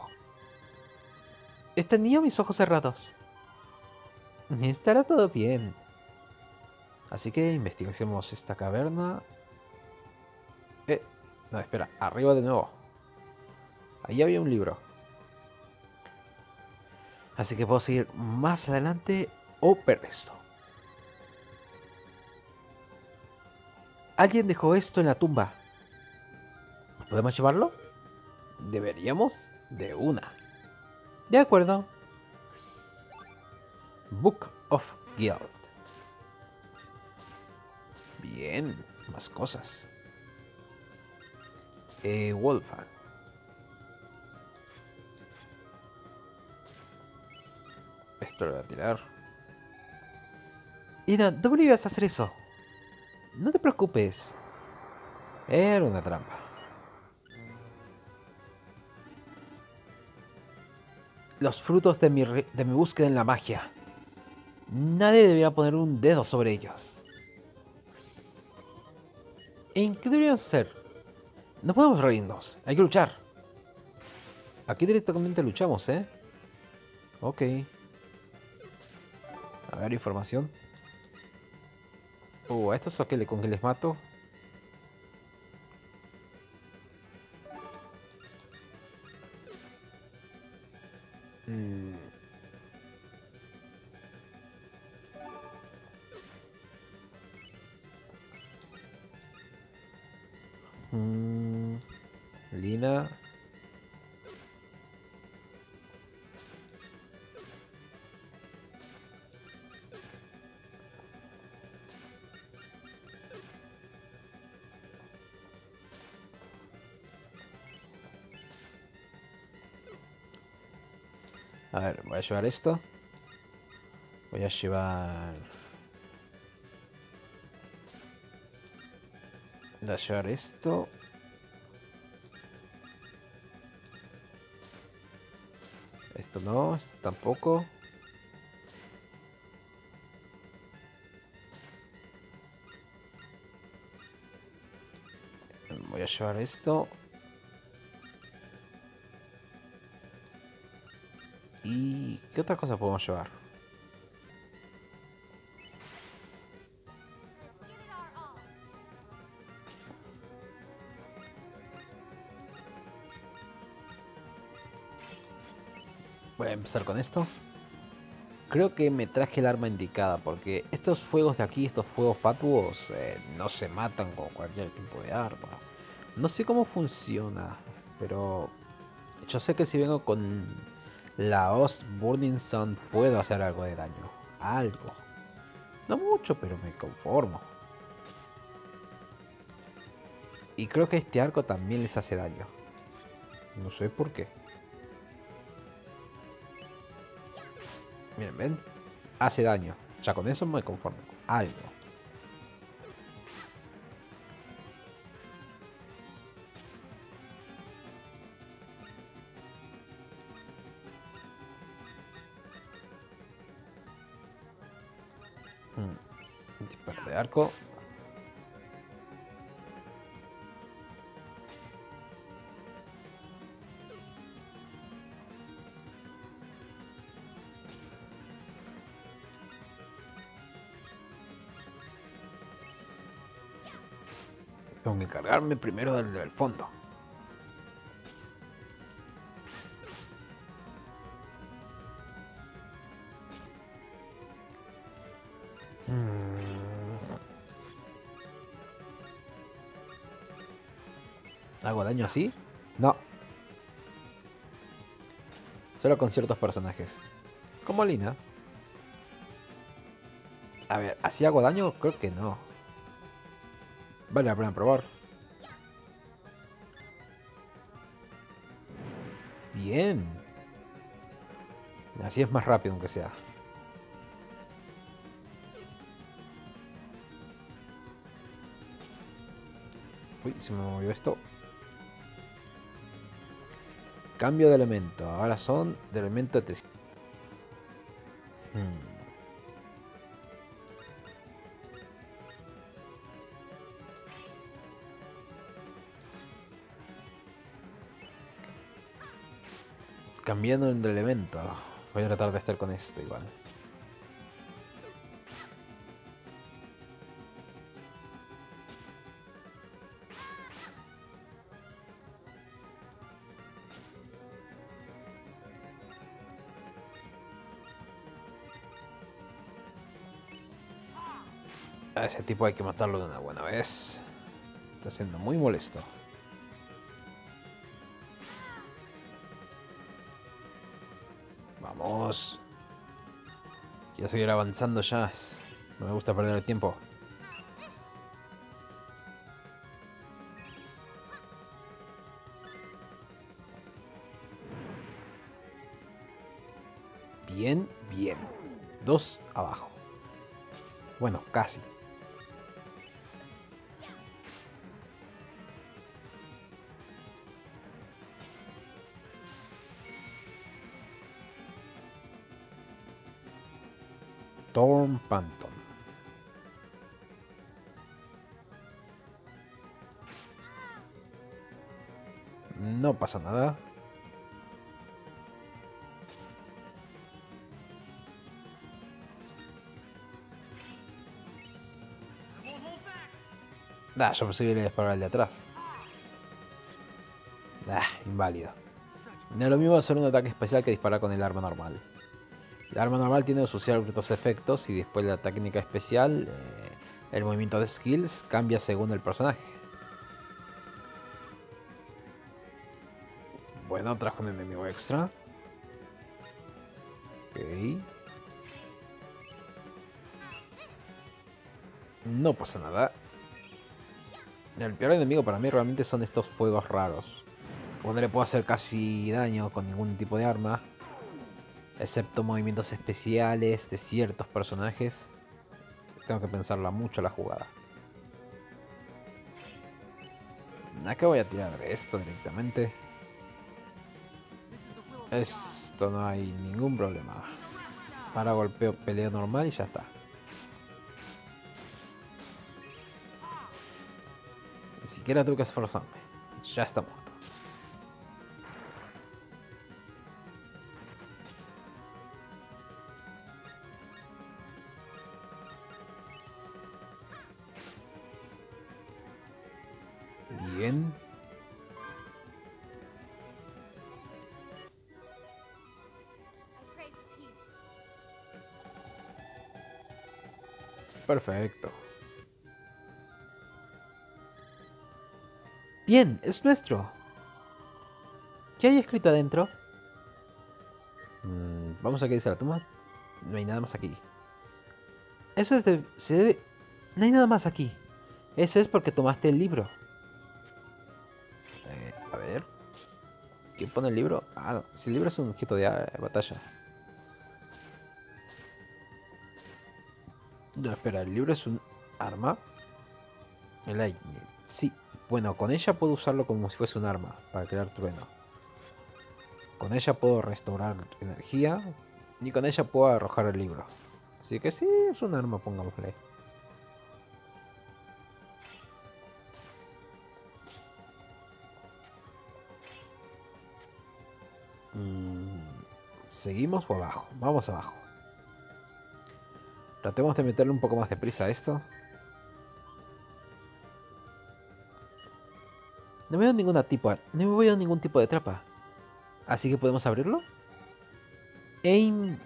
Tenía mis ojos cerrados. Estará todo bien. Así que investigamos esta caverna. Eh, no, espera, arriba de nuevo. Ahí había un libro. Así que puedo seguir más adelante o ver esto. Alguien dejó esto en la tumba. ¿Podemos llevarlo? Deberíamos de una. De acuerdo. Book of Guild. Bien, más cosas. Eh, Wolfgang. Esto lo voy a tirar. Ida, ¿dónde ibas a hacer eso? No te preocupes. Era una trampa. Los frutos de mi, de mi búsqueda en la magia. Nadie debería poner un dedo sobre ellos. ¿En qué deberíamos hacer? No podemos reírnos. Hay que luchar. Aquí directamente luchamos, ¿eh? Ok. A ver, información. Uh, ¿a estos que con que les mato? Mm. Mm. Lina. A ver, voy a llevar esto. Voy a llevar... Voy a llevar esto. Esto no, esto tampoco. Voy a llevar esto. ¿Y qué otra cosa podemos llevar? Voy a empezar con esto. Creo que me traje el arma indicada porque estos fuegos de aquí, estos fuegos fatuos, eh, no se matan con cualquier tipo de arma. No sé cómo funciona, pero yo sé que si vengo con la Oz Burning Sun puedo hacer algo de daño. Algo. No mucho, pero me conformo. Y creo que este arco también les hace daño. No sé por qué. Miren, ¿ven? Hace daño. Ya con eso me conformo. Algo. Hmm. Disparo de arco. Tengo que cargarme primero del, del fondo. ¿Hago daño así? No. Solo con ciertos personajes. Como Lina. A ver, ¿así hago daño? Creo que no. Vale la pena probar. Bien. Así es más rápido aunque sea. Uy, se me movió esto. Cambio de elemento. Ahora son de elemento de... Hmm. Cambiando de elemento. Voy a tratar de estar con esto igual. A ese tipo hay que matarlo de una buena vez. Está siendo muy molesto. Vamos. Quiero seguir avanzando ya. No me gusta perder el tiempo. Bien, bien. Dos abajo. Bueno, casi. Thorn Phantom. No pasa nada. Ah, yo pensé que iba a disparar al de atrás. Ah, inválido. No es lo mismo hacer un ataque especial que disparar con el arma normal. El arma normal tiene sus ciertos efectos y después la técnica especial, eh, el movimiento de skills cambia según el personaje. Bueno, trajo un enemigo extra. Ok. No pasa nada. El peor enemigo para mí realmente son estos fuegos raros. Como no le puedo hacer casi daño con ningún tipo de arma. Excepto movimientos especiales de ciertos personajes. Tengo que pensarla mucho la jugada. Acá voy a tirar esto directamente. Esto no hay ningún problema. Ahora golpeo peleo normal y ya está. Ni siquiera tengo que esforzarme. Ya está muerto. Bien. Perfecto. Bien, es nuestro. ¿Qué hay escrito adentro? Mm, vamos a que dice la tumba. No hay nada más aquí. Eso es de... Se debe... No hay nada más aquí. Eso es porque tomaste el libro. Eh, a ver. ¿Quién pone el libro? Ah, no. Si el libro es un objeto de ah, batalla. No, espera. ¿El libro es un arma? El Lightning. Sí. Bueno, con ella puedo usarlo como si fuese un arma. Para crear trueno. Con ella puedo restaurar energía. Y con ella puedo arrojar el libro. Así que sí, es un arma, pongámosle. Mm, ¿seguimos o abajo? Vamos abajo. Tratemos de meterle un poco más de prisa a esto. No veo ninguna tipo, no veo ningún tipo de trampa. Así que podemos abrirlo. Aim.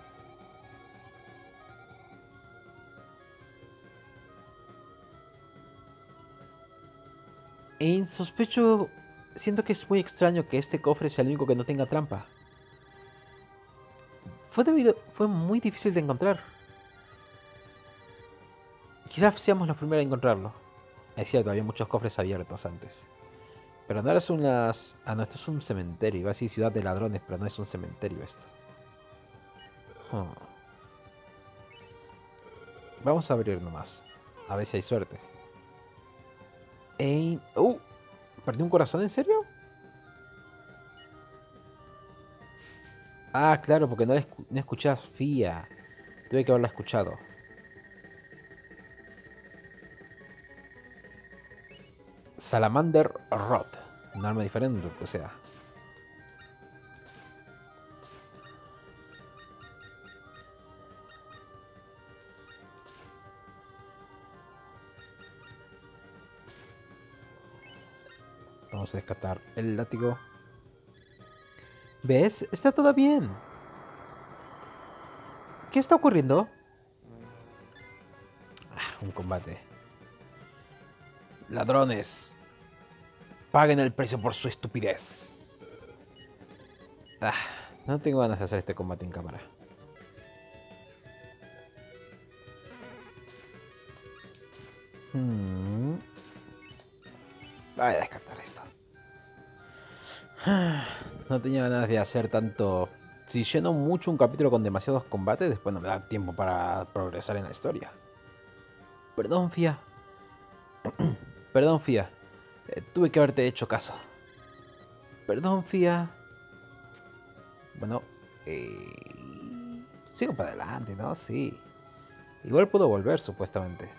Aim, sospecho. Siento que es muy extraño que este cofre sea el único que no tenga trampa. Fue debido. Fue muy difícil de encontrar. Quizás seamos los primeros a encontrarlo. Es cierto, había muchos cofres abiertos antes. Pero no eres unas... Ah, no, esto es un cementerio. Iba a decir ciudad de ladrones, pero no es un cementerio esto. Huh. Vamos a abrir nomás. A ver si hay suerte. Ey... ¡Uh! ¿Perdí un corazón en serio? Ah, claro, porque no, escu no escuchas Fia. Tuve que haberla escuchado. Salamander Rod. Un arma diferente, o sea. Vamos a descartar el látigo. ¿Ves? Está todo bien. ¿Qué está ocurriendo? Ah, un combate. Ladrones. Paguen el precio por su estupidez. Ah, no tengo ganas de hacer este combate en cámara. Hmm. Voy a descartar esto. No tenía ganas de hacer tanto... Si lleno mucho un capítulo con demasiados combates, después no me da tiempo para progresar en la historia. Perdón, Fia. Perdón, Fia. Eh, tuve que haberte hecho caso. Perdón, Fia. Bueno, eh... sigo para adelante, ¿no? Sí. Igual puedo volver, supuestamente.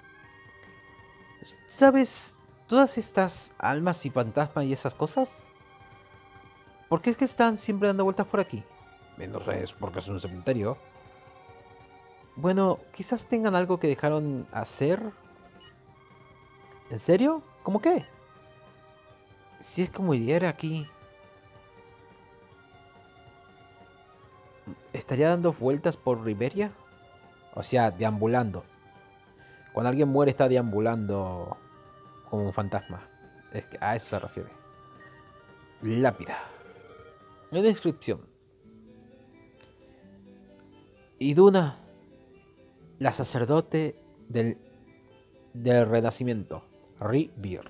¿Sabes? Todas estas almas y fantasmas y esas cosas. ¿Por qué es que están siempre dando vueltas por aquí? Eh, No sé, es porque es un cementerio. Bueno, quizás tengan algo que dejaron hacer. ¿En serio? ¿Cómo qué? Si es como hiriera aquí. ¿Estaría dando vueltas por Riberia? O sea, deambulando. Cuando alguien muere está deambulando como un fantasma. Es que a eso se refiere. Lápida. Una inscripción. Iduna, la sacerdote del, del renacimiento. Ribir.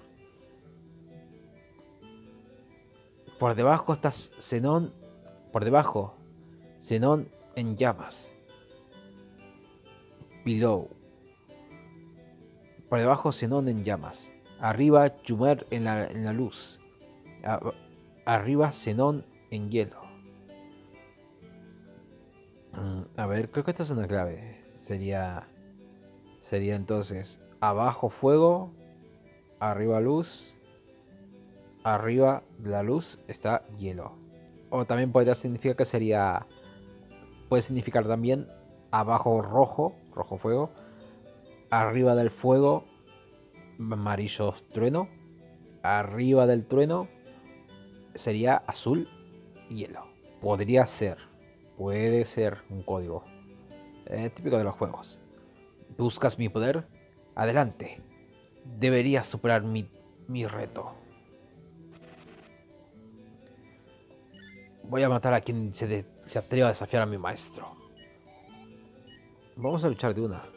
Por debajo está Zenón. Por debajo, Zenón en llamas. Below. Por debajo, Zenón en llamas. Arriba, Yumer en la, en la luz. A, arriba, Zenón en hielo. Mm, a ver, creo que esta es una clave. Sería. Sería entonces. Abajo fuego. Arriba luz. Arriba de la luz está hielo. O también podría significar que sería. Puede significar también. Abajo rojo. Rojo fuego. Arriba del fuego. Amarillo trueno. Arriba del trueno sería azul hielo. Podría ser. Puede ser un código. Eh, típico de los juegos. ¿Buscas mi poder? Adelante. Deberías superar mi, mi reto. Voy a matar a quien se, de, se atreva a desafiar a mi maestro. Vamos a luchar de una.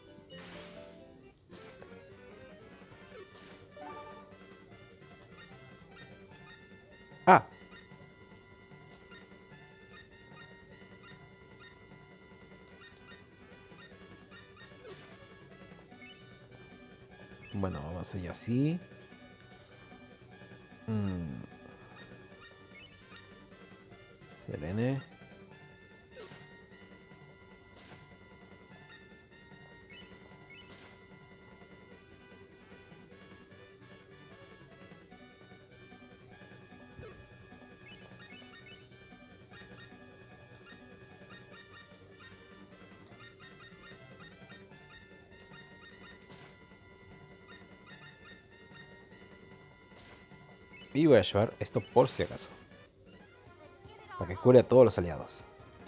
Ah. Bueno, vamos a hacer así. Mm. Selene. Y voy a llevar esto por si acaso. Para que cure a todos los aliados.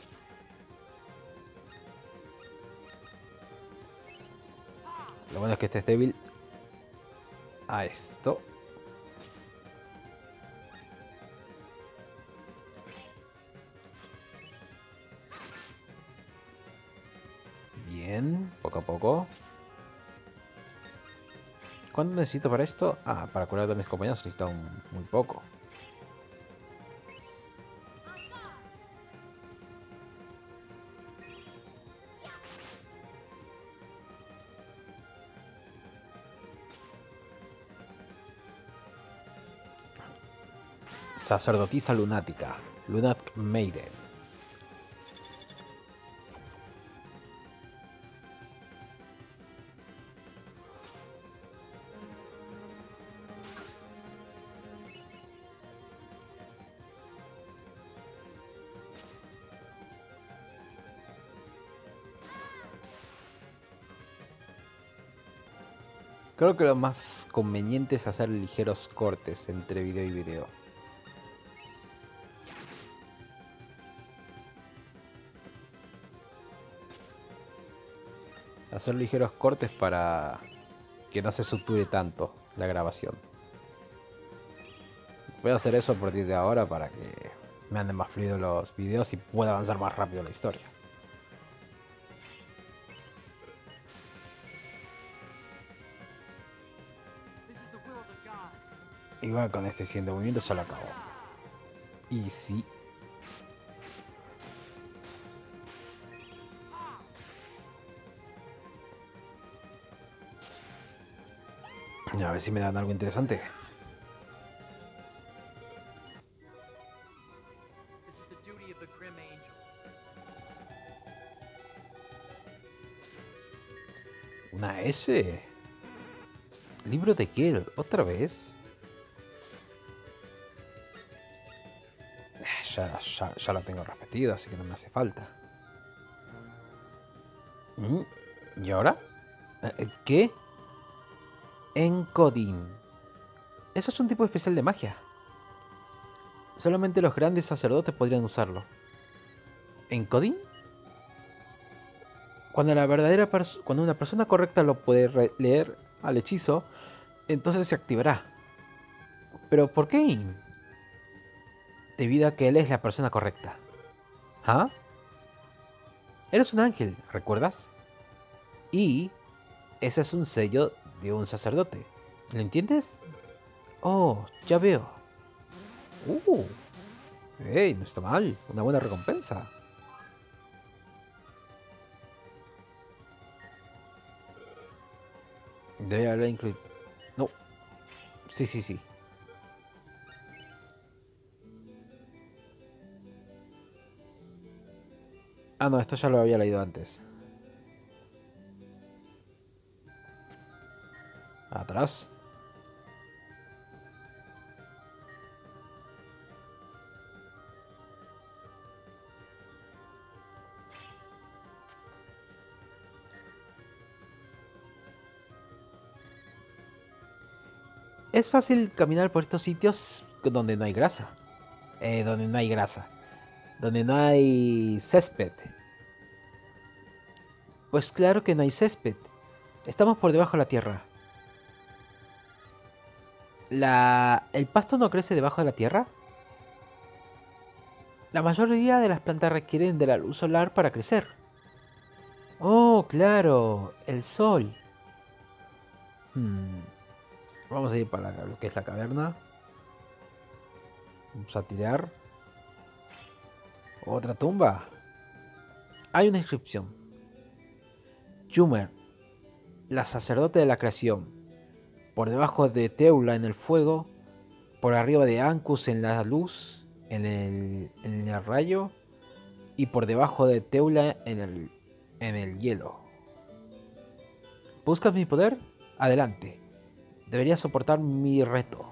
Lo bueno es que este es débil a esto. Bien, poco a poco. ¿Cuánto necesito para esto? Ah, para curar a mis compañeros necesito un, muy poco. Sacerdotisa lunática. Lunatic Maiden. Creo que lo más conveniente es hacer ligeros cortes entre video y video. Hacer ligeros cortes para que no se sature tanto la grabación. Voy a hacer eso a partir de ahora para que me anden más fluidos los videos y pueda avanzar más rápido la historia. Igual con este siguiente movimiento ya lo acabo. Y sí. A ver si me dan algo interesante. ¿Una S? ¿Libro de Gale? ¿Otra vez? Ya, ya, ya lo tengo repetido, así que no me hace falta. ¿Y ahora? ¿Qué? Encoding. Eso es un tipo especial de magia. Solamente los grandes sacerdotes podrían usarlo. ¿Encoding? Cuando la verdadera cuando una persona correcta lo puede leer al hechizo, entonces se activará. ¿Pero por qué? Debido a que él es la persona correcta. ¿Ah? Eres un ángel, ¿recuerdas? Y ese es un sello de un sacerdote. ¿Lo entiendes? Oh, ya veo. Uh, hey, no está mal. Una buena recompensa. Debe haber incluido... No. Sí, sí, sí. Ah, no, esto ya lo había leído antes. Atrás. Es fácil caminar por estos sitios donde no hay grasa. Eh, donde no hay grasa. Donde no hay césped. Pues claro que no hay césped. Estamos por debajo de la tierra. La... ¿El pasto no crece debajo de la tierra? La mayoría de las plantas requieren de la luz solar para crecer. Oh, claro, el sol. Hmm. Vamos a ir para lo que es la caverna. Vamos a tirar. Otra tumba. Hay una inscripción. Yumer, la sacerdote de la creación. Por debajo de Teula en el fuego. Por arriba de Ancus en la luz. En el, en el rayo. Y por debajo de Teula en el, en el hielo. ¿Buscas mi poder? Adelante. Deberías soportar mi reto.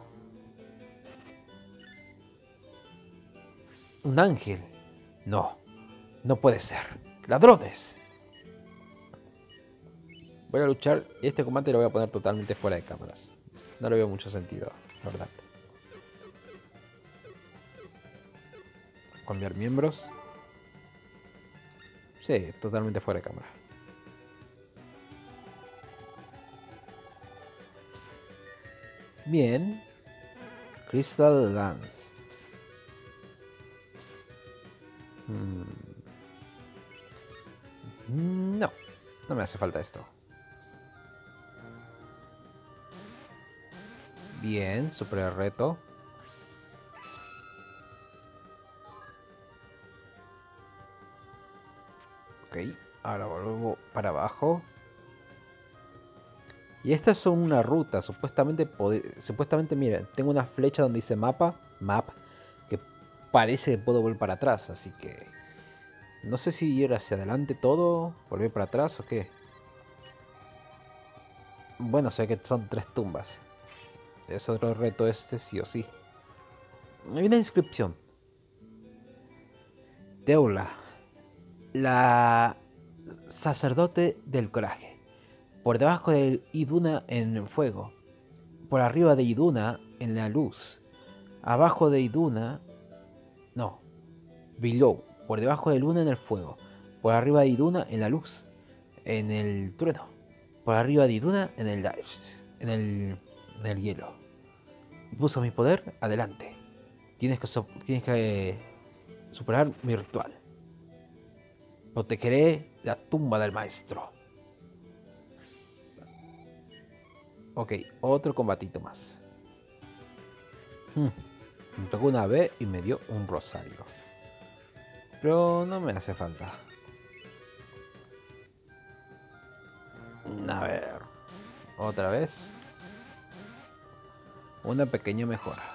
¿Un ángel? No, no puede ser. ¡Ladrones! Voy a luchar y este combate lo voy a poner totalmente fuera de cámaras. No le veo mucho sentido, la verdad. Cambiar miembros. Sí, totalmente fuera de cámara. Bien. Crystal Lance. Hmm. No, no me hace falta esto. Bien, super reto. Ok, ahora vuelvo para abajo. Y esta es una ruta, supuestamente, supuestamente, miren, tengo una flecha donde dice mapa, map, que parece que puedo volver para atrás, así que no sé si ir hacia adelante todo, volver para atrás o qué. Bueno, sé que son tres tumbas. Es otro reto este, sí o sí. Hay una inscripción. Teula, la sacerdote del coraje. Por debajo de Iduna en el fuego. Por arriba de Iduna en la luz. Abajo de Iduna... No. Below. Por debajo de Luna en el fuego. Por arriba de Iduna en la luz. En el trueno. Por arriba de Iduna en el... En el... En el hielo. Uso mi poder, adelante. Tienes que, so tienes que superar mi ritual. Protegeré la tumba del maestro. Ok, otro combatito más. Hmm. Me tocó una B y me dio un rosario. Pero no me hace falta. A ver. Otra vez. Una pequeña mejora.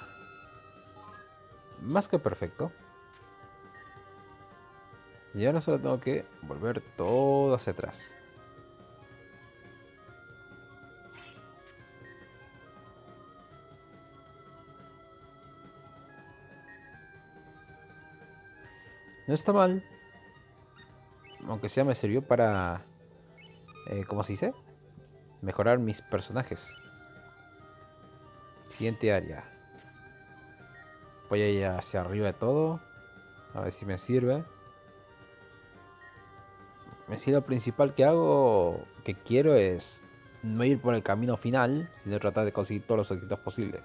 Más que perfecto. Y ahora solo tengo que volver todo hacia atrás. No está mal. Aunque sea me sirvió para... Eh, ¿Cómo se dice? Mejorar mis personajes. Siguiente área. Voy a ir hacia arriba de todo. A ver si me sirve. Me sirve lo principal que hago, que quiero es no ir por el camino final, sino tratar de conseguir todos los éxitos posibles.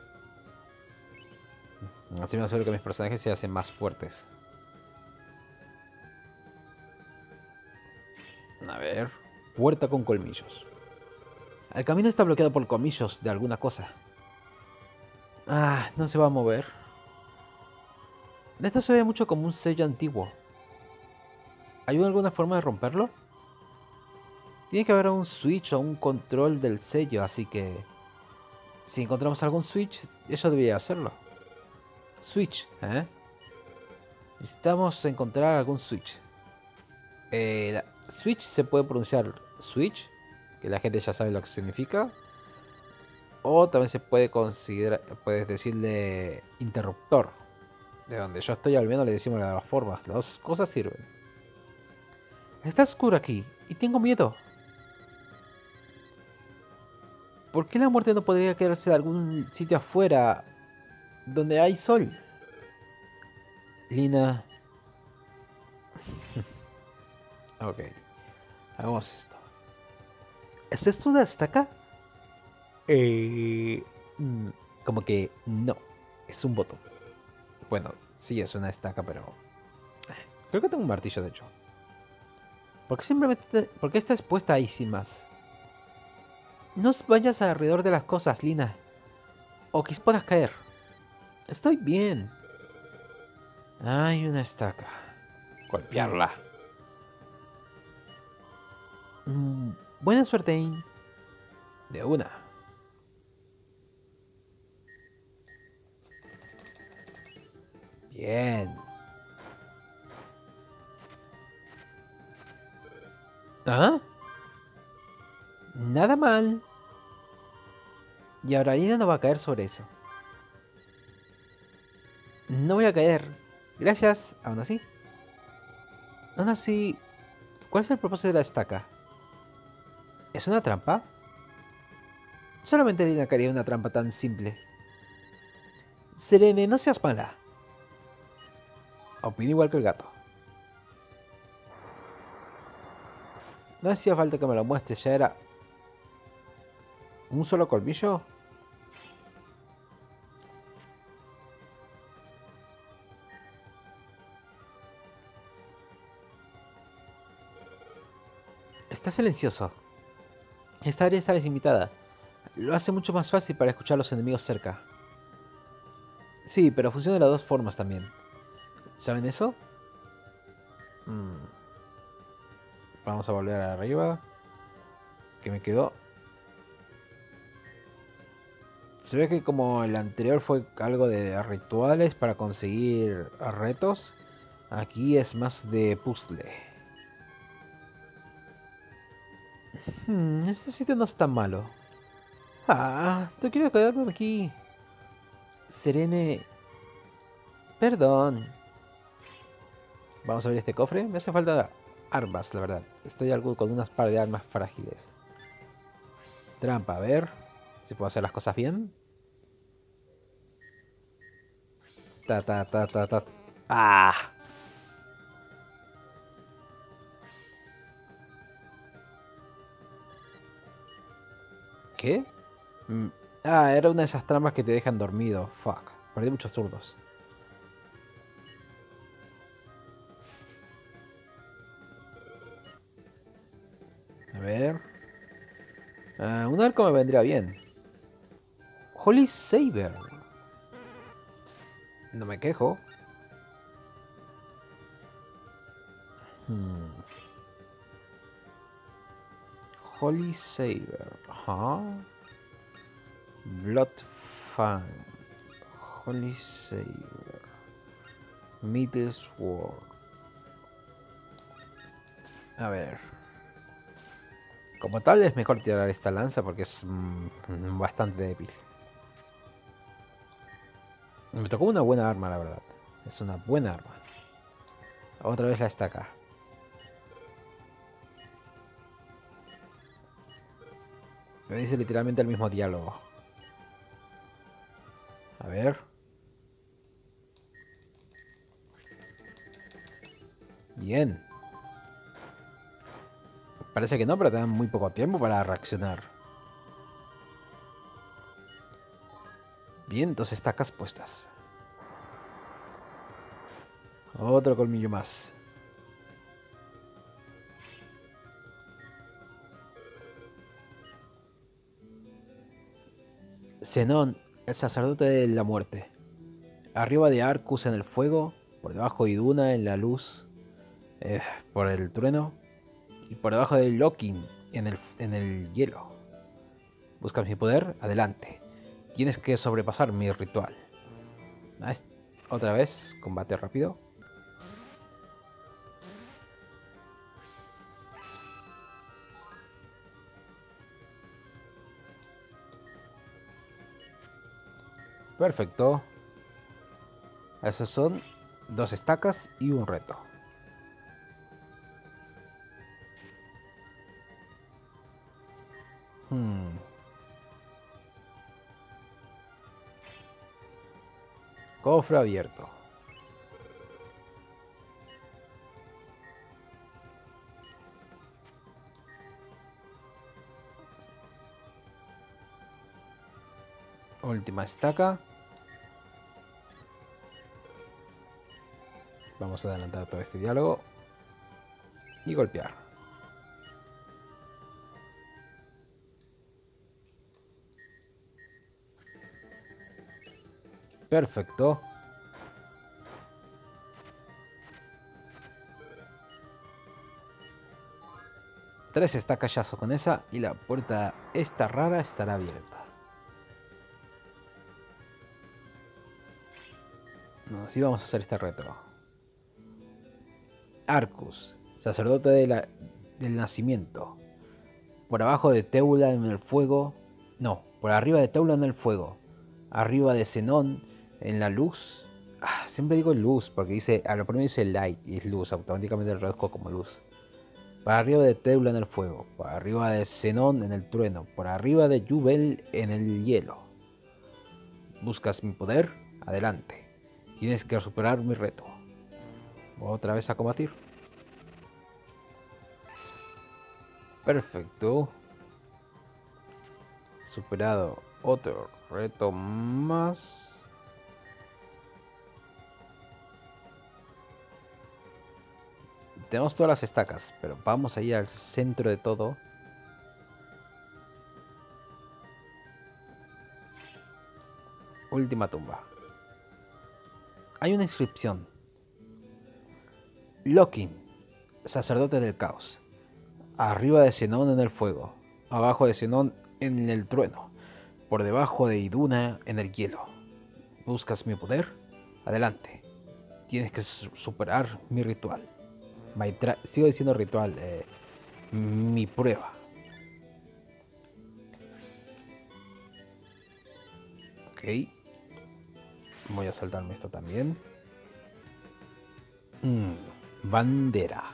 Así me aseguro que mis personajes se hacen más fuertes. A ver. Puerta con colmillos. El camino está bloqueado por colmillos de alguna cosa. Ah, no se va a mover. Esto se ve mucho como un sello antiguo. ¿Hay alguna forma de romperlo? Tiene que haber un switch o un control del sello, así que... Si encontramos algún switch, eso debería hacerlo. Switch, ¿eh? Necesitamos encontrar algún switch. Eh, la- switch se puede pronunciar switch, que la gente ya sabe lo que significa. O también se puede considerar, puedes decirle interruptor. De donde yo estoy al menos le decimos de las dos formas. Las dos cosas sirven. Está oscuro aquí y tengo miedo. ¿Por qué la muerte no podría quedarse en algún sitio afuera donde hay sol? Lina. Ok, hagamos esto. ¿Es esto una estaca? Eh, mm, como que no, es un botón. Bueno, sí es una estaca, pero... Creo que tengo un martillo, de hecho. ¿Por qué simplemente... ¿Por qué estás puesta ahí sin más? No vayas alrededor de las cosas, Lina. O quizás puedas caer. Estoy bien. Hay una estaca. Golpearla. Mm, buena suerte, Ain. De una. Bien. ¿Ah? Nada mal. Y ahora Lina no va a caer sobre eso. No voy a caer. Gracias, aún así. Aún así, ¿cuál es el propósito de la estaca? ¿Es una trampa? Solamente Lina caería en una trampa tan simple. Serene, no seas mala. Opino igual que el gato. No hacía falta que me lo muestres, ya era... ¿Un solo colmillo? Está silencioso. Esta área está deslimitada. Lo hace mucho más fácil para escuchar a los enemigos cerca. Sí, pero funciona de las dos formas también. ¿Saben eso? Mm. Vamos a volver arriba. ¿Qué me quedó? Se ve que como el anterior fue algo de rituales para conseguir retos, aquí es más de puzzle. Hmm, este sitio no es tan malo. Ah, no quiero quedarme aquí. Serene... Perdón. Vamos a ver este cofre. Me hace falta armas, la verdad. Estoy algo con unas par de armas frágiles. Trampa, a ver si puedo hacer las cosas bien. Ta, ta, ta, ta, ta. ¡Ah! ¿Qué? Mm, Ah, era una de esas trampas que te dejan dormido. Fuck. Perdí muchos turnos. A ver. Ah, un arco me vendría bien. Holy Saber. No me quejo. Hmm. Holy Saber. Ajá. Blood Fang. Holy Saber. Middle Sword. A ver. Como tal es mejor tirar esta lanza porque es mm, bastante débil. Me tocó una buena arma, la verdad. Es una buena arma. Otra vez la estaca. Me dice literalmente el mismo diálogo. A ver. Bien. Parece que no, pero te dan muy poco tiempo para reaccionar. Bien, dos estacas puestas. Otro colmillo más. Zenón, el sacerdote de la muerte. Arriba de Arcus en el fuego, por debajo de Iduna en la luz, eh, por el trueno, y por debajo de Lokin en el, en el hielo. ¿Buscas mi poder? Adelante. Tienes que sobrepasar mi ritual. Ah, otra vez, combate rápido. Perfecto. Esos son dos estacas y un reto. Hmm. Cofre abierto. Última estaca. Vamos a adelantar todo este diálogo. Y golpear. Perfecto. Tres estacallazos con esa y la puerta esta rara estará abierta. No, así vamos a hacer este reto. Arcus, sacerdote de la, del nacimiento. Por abajo de Teula en el fuego. No, por arriba de Teula en el fuego. Arriba de Zenón en la luz. Ah, siempre digo luz porque dice, a lo primero dice light y es luz, automáticamente lo reduzco como luz. Por arriba de Teula en el fuego, por arriba de Zenón en el trueno, por arriba de Jubel en el hielo. ¿Buscas mi poder? Adelante. Tienes que superar mi reto. otra vez a combatir. Perfecto. Superado otro reto más. Tenemos todas las estacas, pero vamos a ir al centro de todo. Última tumba. Hay una inscripción. Lokin, sacerdote del caos. Arriba de Zenón en el fuego. Abajo de Zenón en el trueno. Por debajo de Iduna en el hielo. ¿Buscas mi poder? Adelante. Tienes que superar mi ritual. Sigo diciendo ritual. Eh, mi prueba. Ok. Voy a saltarme esto también. Mm, bandera.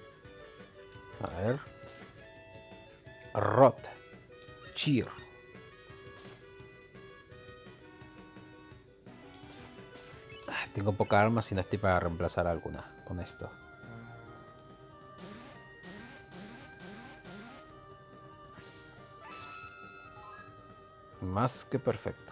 A ver. Rot. Cheer. Tengo poca arma y no estoy para reemplazar alguna con esto. Más que perfecto.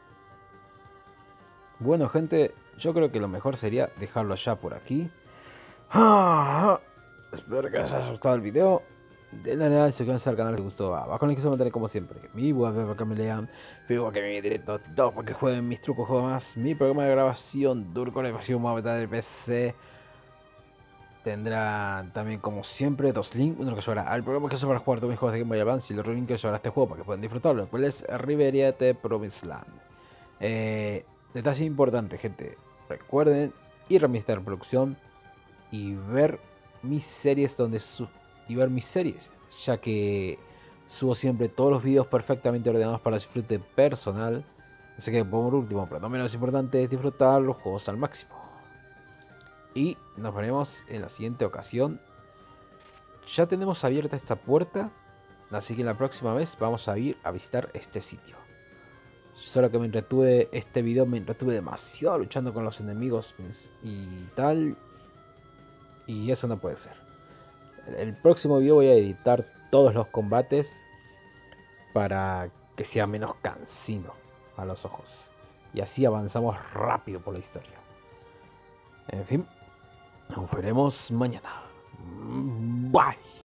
Bueno, gente, yo creo que lo mejor sería dejarlo ya por aquí. Ah, espero que les haya gustado el video. Denle like, suscríbanse al canal si les gustó. Abajo en la descripción mantener como siempre mi web para que me lean, Facebook para que me vean directo, TikTok para que jueguen mis trucos, juegos más, mi programa de grabación, Durco, la versión más beta del P C. Tendrán también, como siempre, dos links. Uno que llevará al programa que se para jugar todos mis juegos de Game Boy Advance y el otro link que llevará a este juego para que puedan disfrutarlo. Pues es Riveriate Promised Land. Eh, detalle importante, gente. Recuerden ir a mi Star Producción y ver mis series donde su y ver mis series, ya que subo siempre todos los videos perfectamente ordenados para disfrute personal. Así que por último, pero no menos importante, es disfrutar los juegos al máximo. Y nos veremos en la siguiente ocasión. Ya tenemos abierta esta puerta, así que en la próxima vez vamos a ir a visitar este sitio. Solo que me entretuve, este video me entretuve demasiado luchando con los enemigos y tal. Y eso no puede ser. El próximo video voy a editar todos los combates para que sea menos cansino a los ojos. Y así avanzamos rápido por la historia. En fin, nos veremos mañana. Bye.